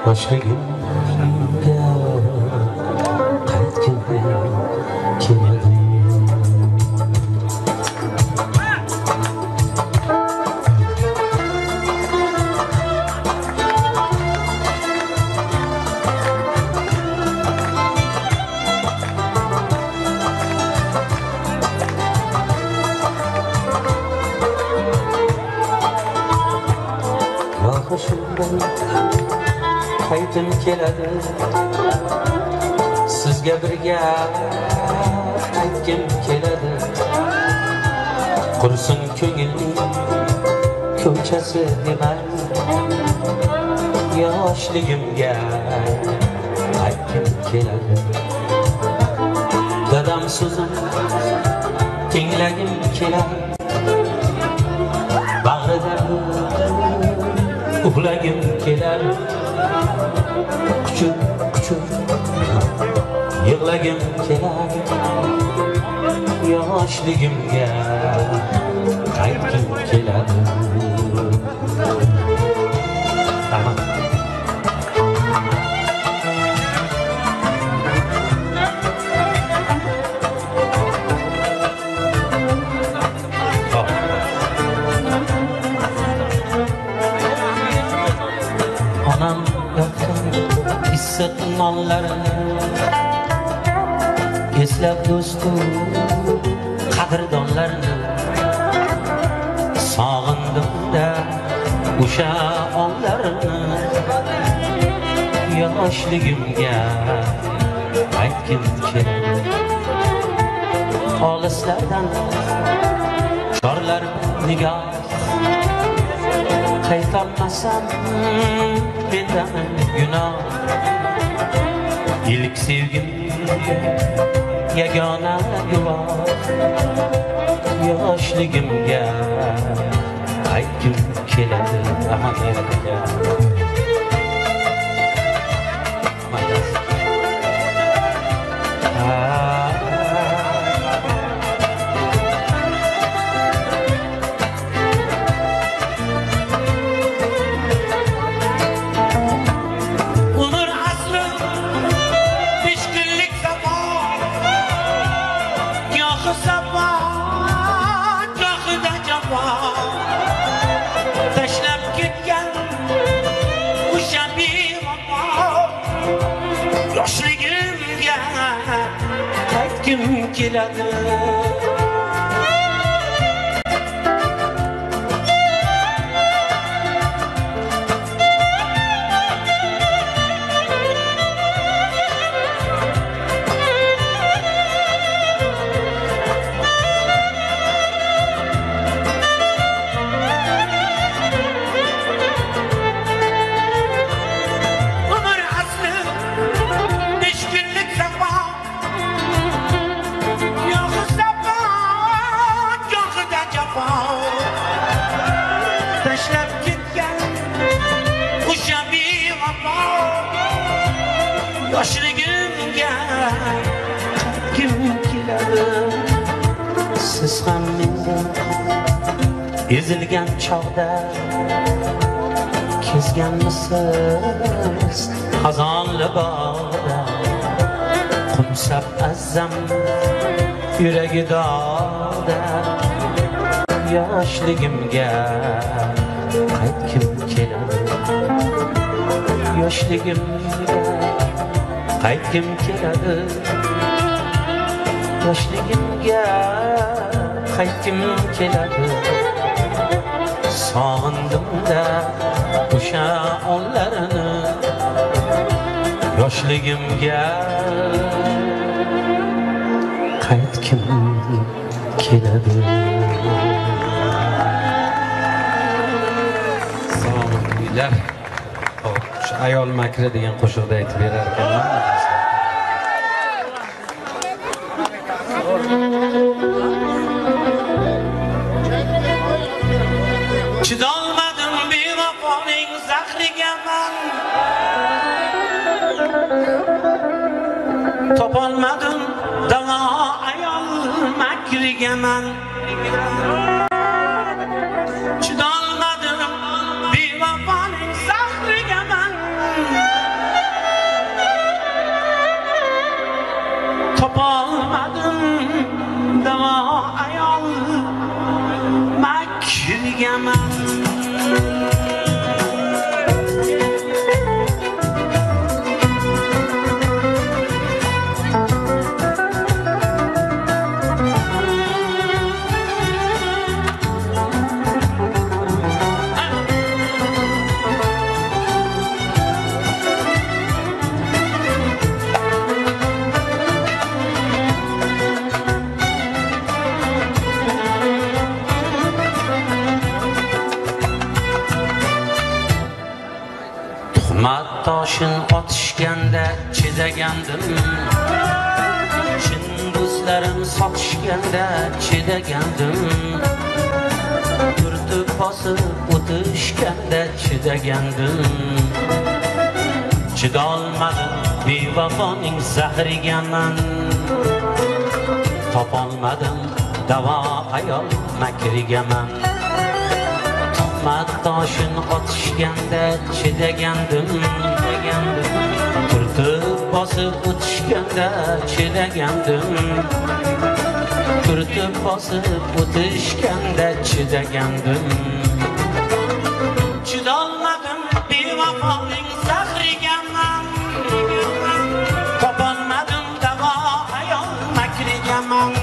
yoshligimga qaytgim keladi. Qaytim keladi, sizga birga aytgim keladi. Qursin ko'ngilning ko'chasi demay, yoshligimga aytgim keladi. Dadam so'zim tinglagim keladi, bag'rida uxlagim kelar, kuchuk kuchuk yig'lagim kelar, yoshligimga qaytgim keladi. Tamam. Onam yoqqan issiq nonlarini eslab do'stim qadrdonlarini sog'indim-da o'sha onlarini, yoshligimga aytgim keladi. Olislardan chorlar nigoh, qaytolmasam mendan gunoh. İlk sevgim yagona guvoh, yoshligimga aytgim keladi. Rahmat aytga. Yoshligimga qaytgim keladi. Yoshligimga qaytgim keladi. Siz ham mendan ezilgan chog'da kezganmisiz xazonli bog'da? Qumsab azzam yuragi dog'da, yoshligimga qaytgim keladi. Yoshligimga qaytgim keladi. Yoshligimga qaytgim keladi. Sog'indim-da o'sha onlarini, yoshligimga qaytgim keladi. Salomlar. Shu ayol makri degan qo'shiqda aytib berar ekanman. Chidolmadim bevafoning zahriga man, topolmadim davo ayol makriga man. Chidolmadim bevafoning zahriga man, tuhmat toshin otishganda chidagandim, chin do'stlarim sotishganda chidagandim, turtib bosib o'tishganda chidagandim. Chidolmadim bevafoning zahriga man, topolmadim davo ayol makriga man. Tuhmat toshin otishganda chidagandim, turtib bosib o'tishganda chidagandim, turtib bosib o'tishganda chidagandim. Chidolmadim bevafoning zahriga man, topolmadim davo ayol makriga man.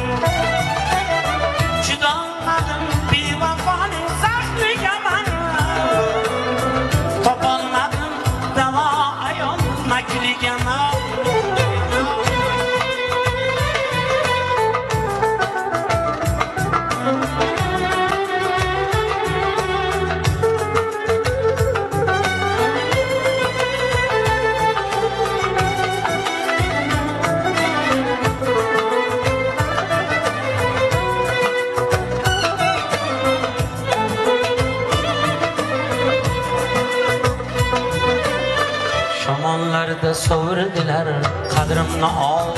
Chidolmadim bevafoning zahriga man, topolmadim davo ayol makriga man. Shamonlarda sovurdilar qadrimni oh,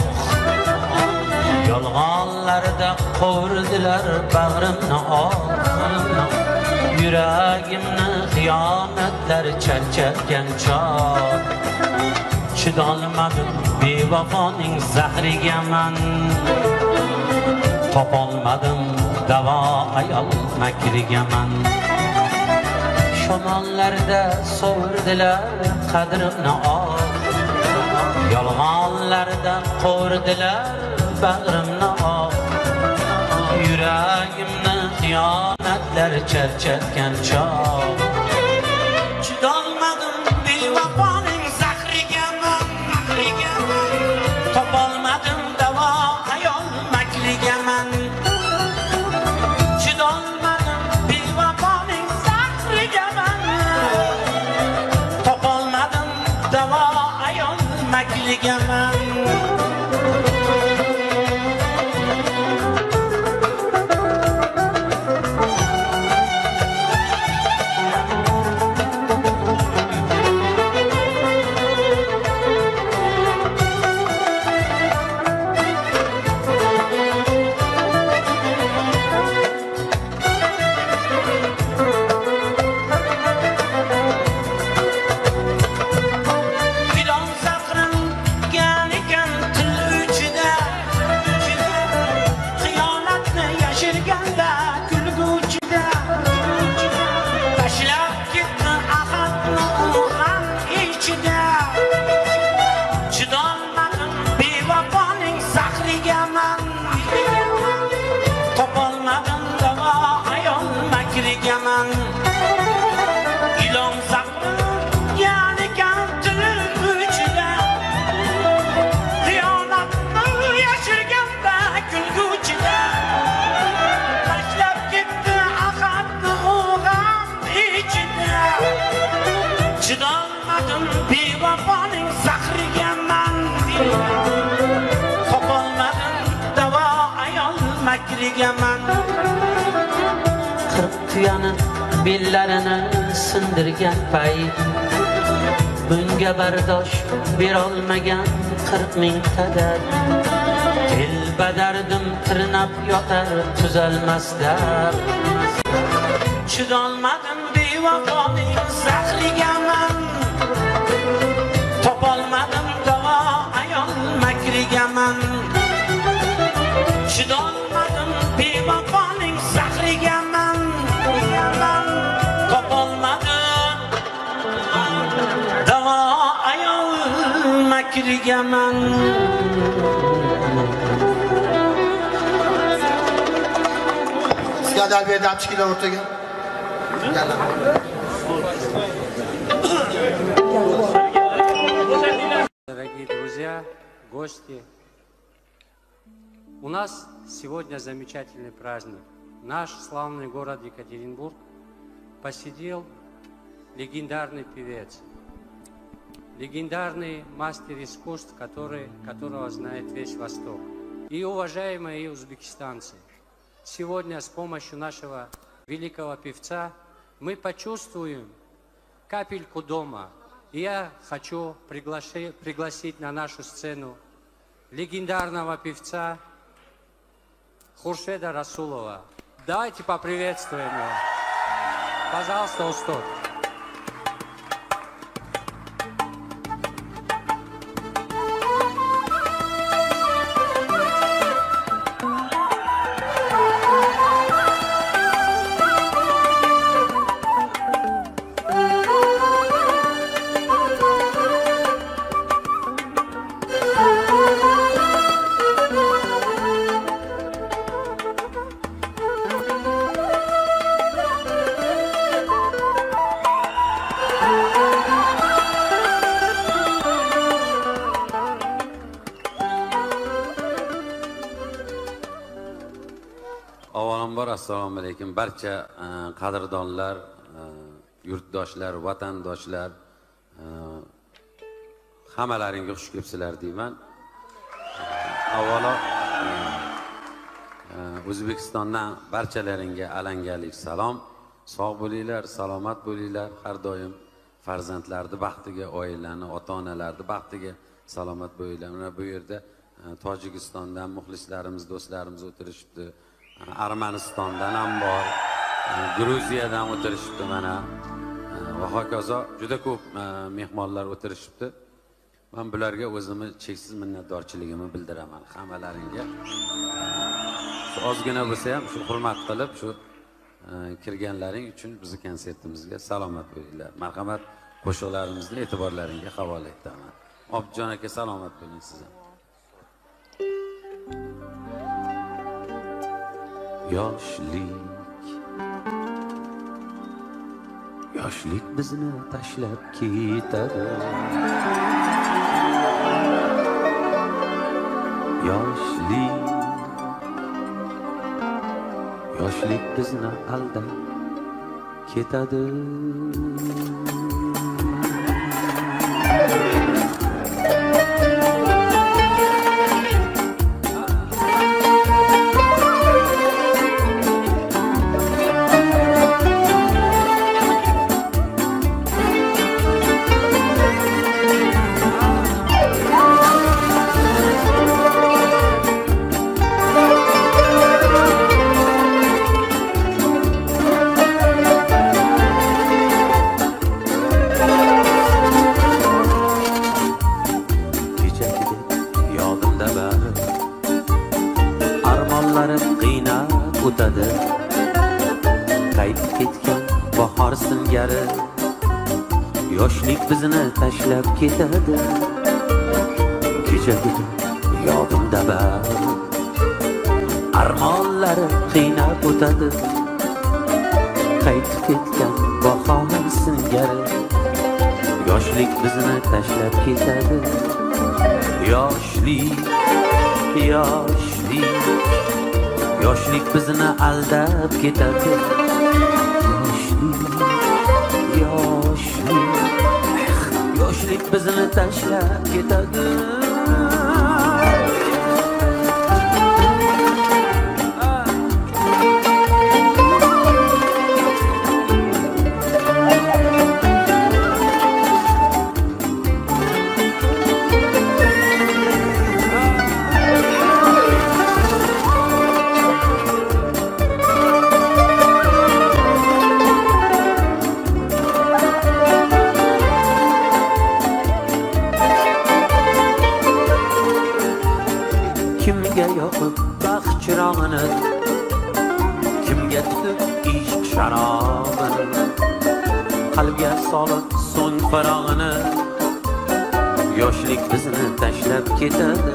yolg'onlarda qovurdilar bag'rimni oh. Yuragimni xiyonatlar charchatgan chog', chidolmadim bevafoning zahriga man, topolmadim davo ayol makriga man. Shamonlarda sovurdilar qadrimni oh, yolg'onlarda qovurdilar bag'rimni oh. Yuragimni xiyonatlar charchatgan chog', chidolmadim bevafoning zahriga man, topolmadim davo ayol makriga man. Chidolmadim bevafoning zahriga man, topolmadim davo ayol makriga man. Chidolmadim bevafoning zahriga man, topolmadim davo ayol makriga man. Qirq tuyani bellarini sindirgan payt, bunga bardosh berolmagan qirq ming qadar, telbadardim tirnab yotar tuzalmasda. Chidolmadim bevafoning zahriga man, topolmadim davo ayol makriga man. Chidolmadim bevafoning zahriga man, topolmadim davo ayol makriga man. Скадал бе дапчики на ортага. Дорогие друзья, гости, у нас сегодня замечательный праздник. Наш славный город Екатеринбург посетил легендарный певец, легендарный мастер искусств, который, которого знает весь Восток. И уважаемые узбекистанцы, сегодня с помощью нашего великого певца мы почувствуем капельку дома. И я хочу приглаши, пригласить на нашу сцену легендарного певца Хуршеда Расулова. Давайте поприветствуем его. Пожалуйста, Устод. Assalomu alaykum barcha qadrdonlar, yurtdoshlar, vatandoshlar, hammalaringga xush kelibsizlar deyman. Avvalo O'zbekistondan barchalaringga alangalik salom. Sog' bo'linglar, salomat bo'linglar. Har doim farzandlarni baxtiga, oilalarni, ota-onalarni baxtiga salomat bo'linglar. Mana bu yerda Tojikistondan muxlislarimiz, do'stlarimiz o'tirishibdi. Armanistondan ham bor, Gruziyadan o'tirishibdi mana va hokazo juda ko'p mehmonlar o'tirishibdi. Men bularga o'zimni cheksiz minnatdorchiligimni bildiraman hammalaringga. Shu ozgina bo'lsa ham shu hurmat qilib shu kirganlaring uchun bizni konsertimizga salomat bo'linglar. Marhamat, qo'shiqlarimizni e'tiborlaringga havola etaman. Objon aka salomat bo'ling siz ham. Yoshlik Yoshlik bizni tashlab ketadi. Yoshlik Yoshlik bizni aldab ketadi. Yoshlik bizni tashlab ketadi. Kechagi yodimda bor armonlari qiynab o'tadi. Qaytib ketgan bahor singari yoshlik bizni tashlab ketadi. Yoshlik Yoshlik Yoshlik bizni aldab ketadi. Yoshlik Yoshlik bizni tashlab ketadi. Kimga yoqib baxt chirog'ini, kimga tutib ishq sharobini, qalbga solib so'ng farog'ini. Yoshlik bizni tashlab ketadi.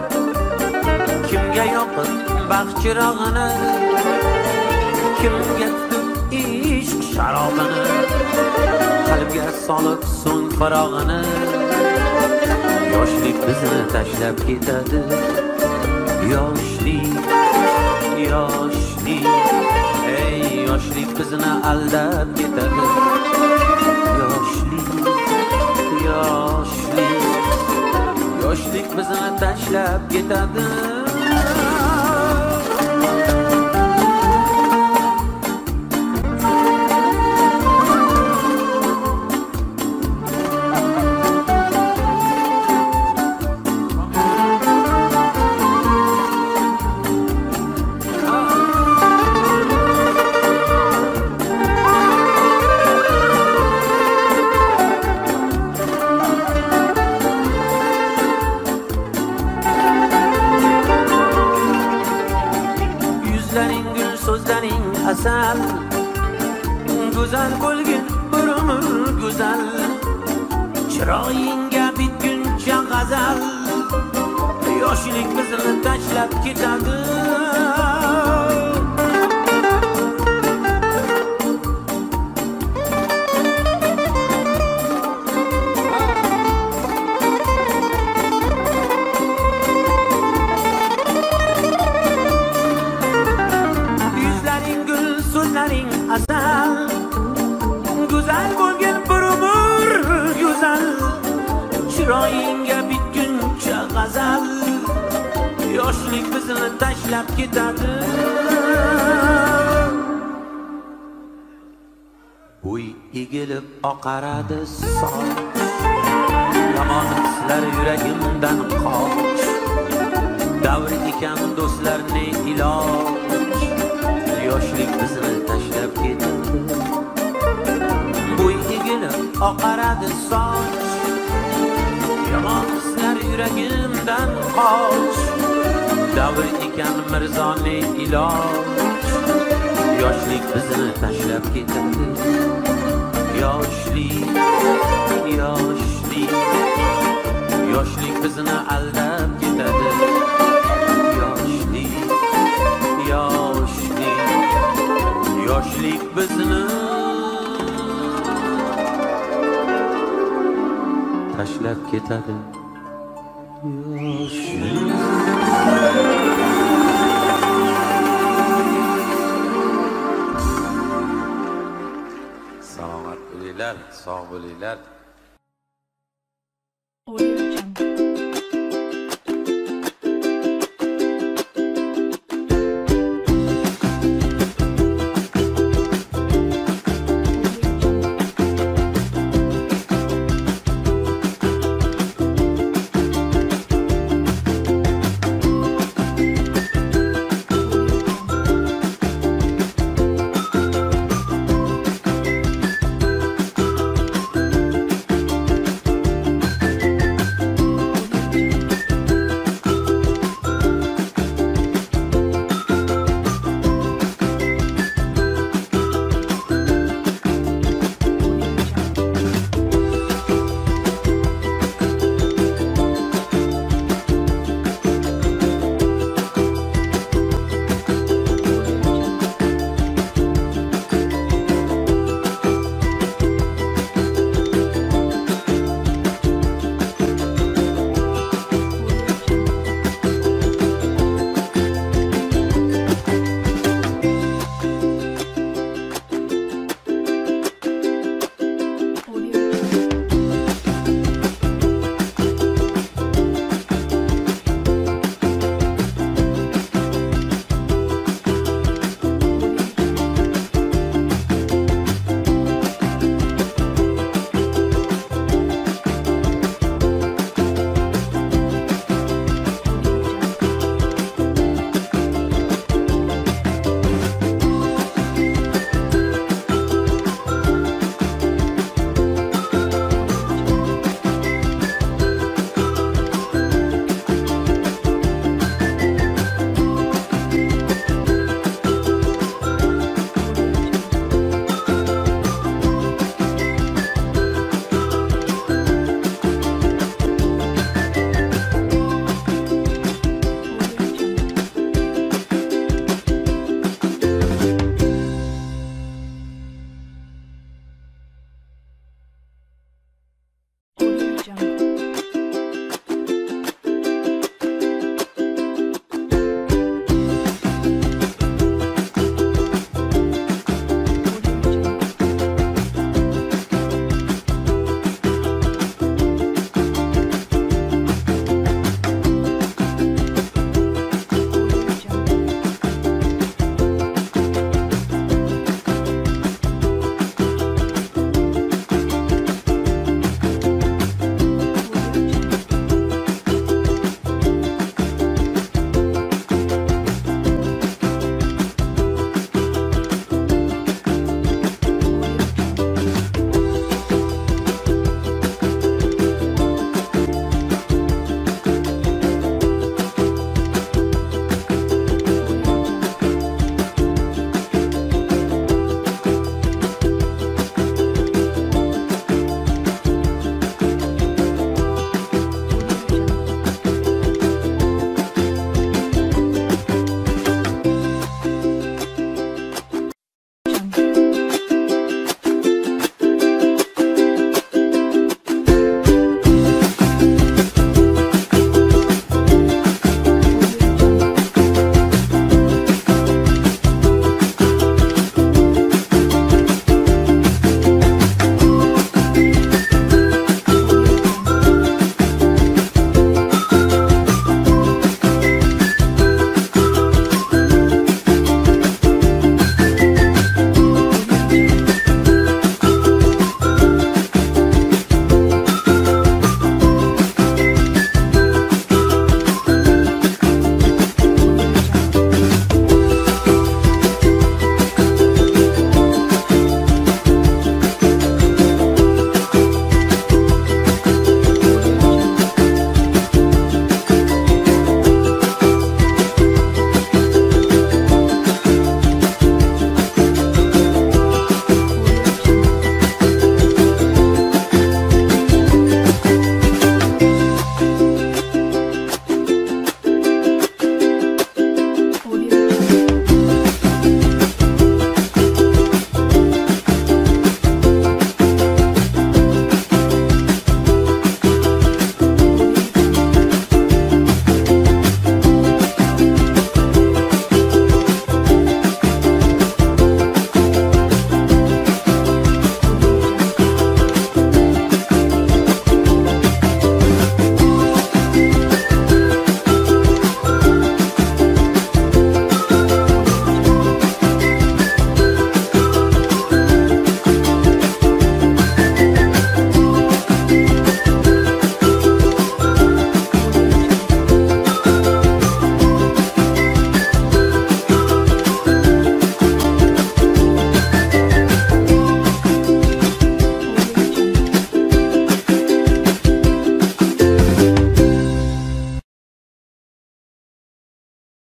Kimga yoqib baxt chirog'ini, kimga tutib ishq sharobini, qalbga solib so'ng farog'ini. Yoshlik bizni tashlab ketadi. Yoshlik Yoshlik ey yoshlik bizni aldab ketadi. Yoshlik Yoshlik bizni tashlab ketadi. Asal güzel bo'lgin bir umr go'zal chiroyingga bitguncha g'azal yoshlik bizni tashlab ketadi. Asal güzel bo'lgin bir umr go'zal chiroyingga bitguncha g'azal yoshlik bizni tashlab ketadi. Bo'y egilib oqaradi soch yomon hislar yuragimdan qoch davr ekan do'stlar ne iloj yoshlik bizni tashlab ketadi. Bo'y egilib oqaradi soch yomon hislar yuragimdan qoch davr ekan mirzoni iloj yoshlik bizni tashlab ketadi. Yoshlik yoshlik yoshlik bizni aldab ketadi. Yoshlik yoshlik yoshlik bizni tashlab ketadi. Yoshlik salomat bo'linglar, sog' bo'linglar.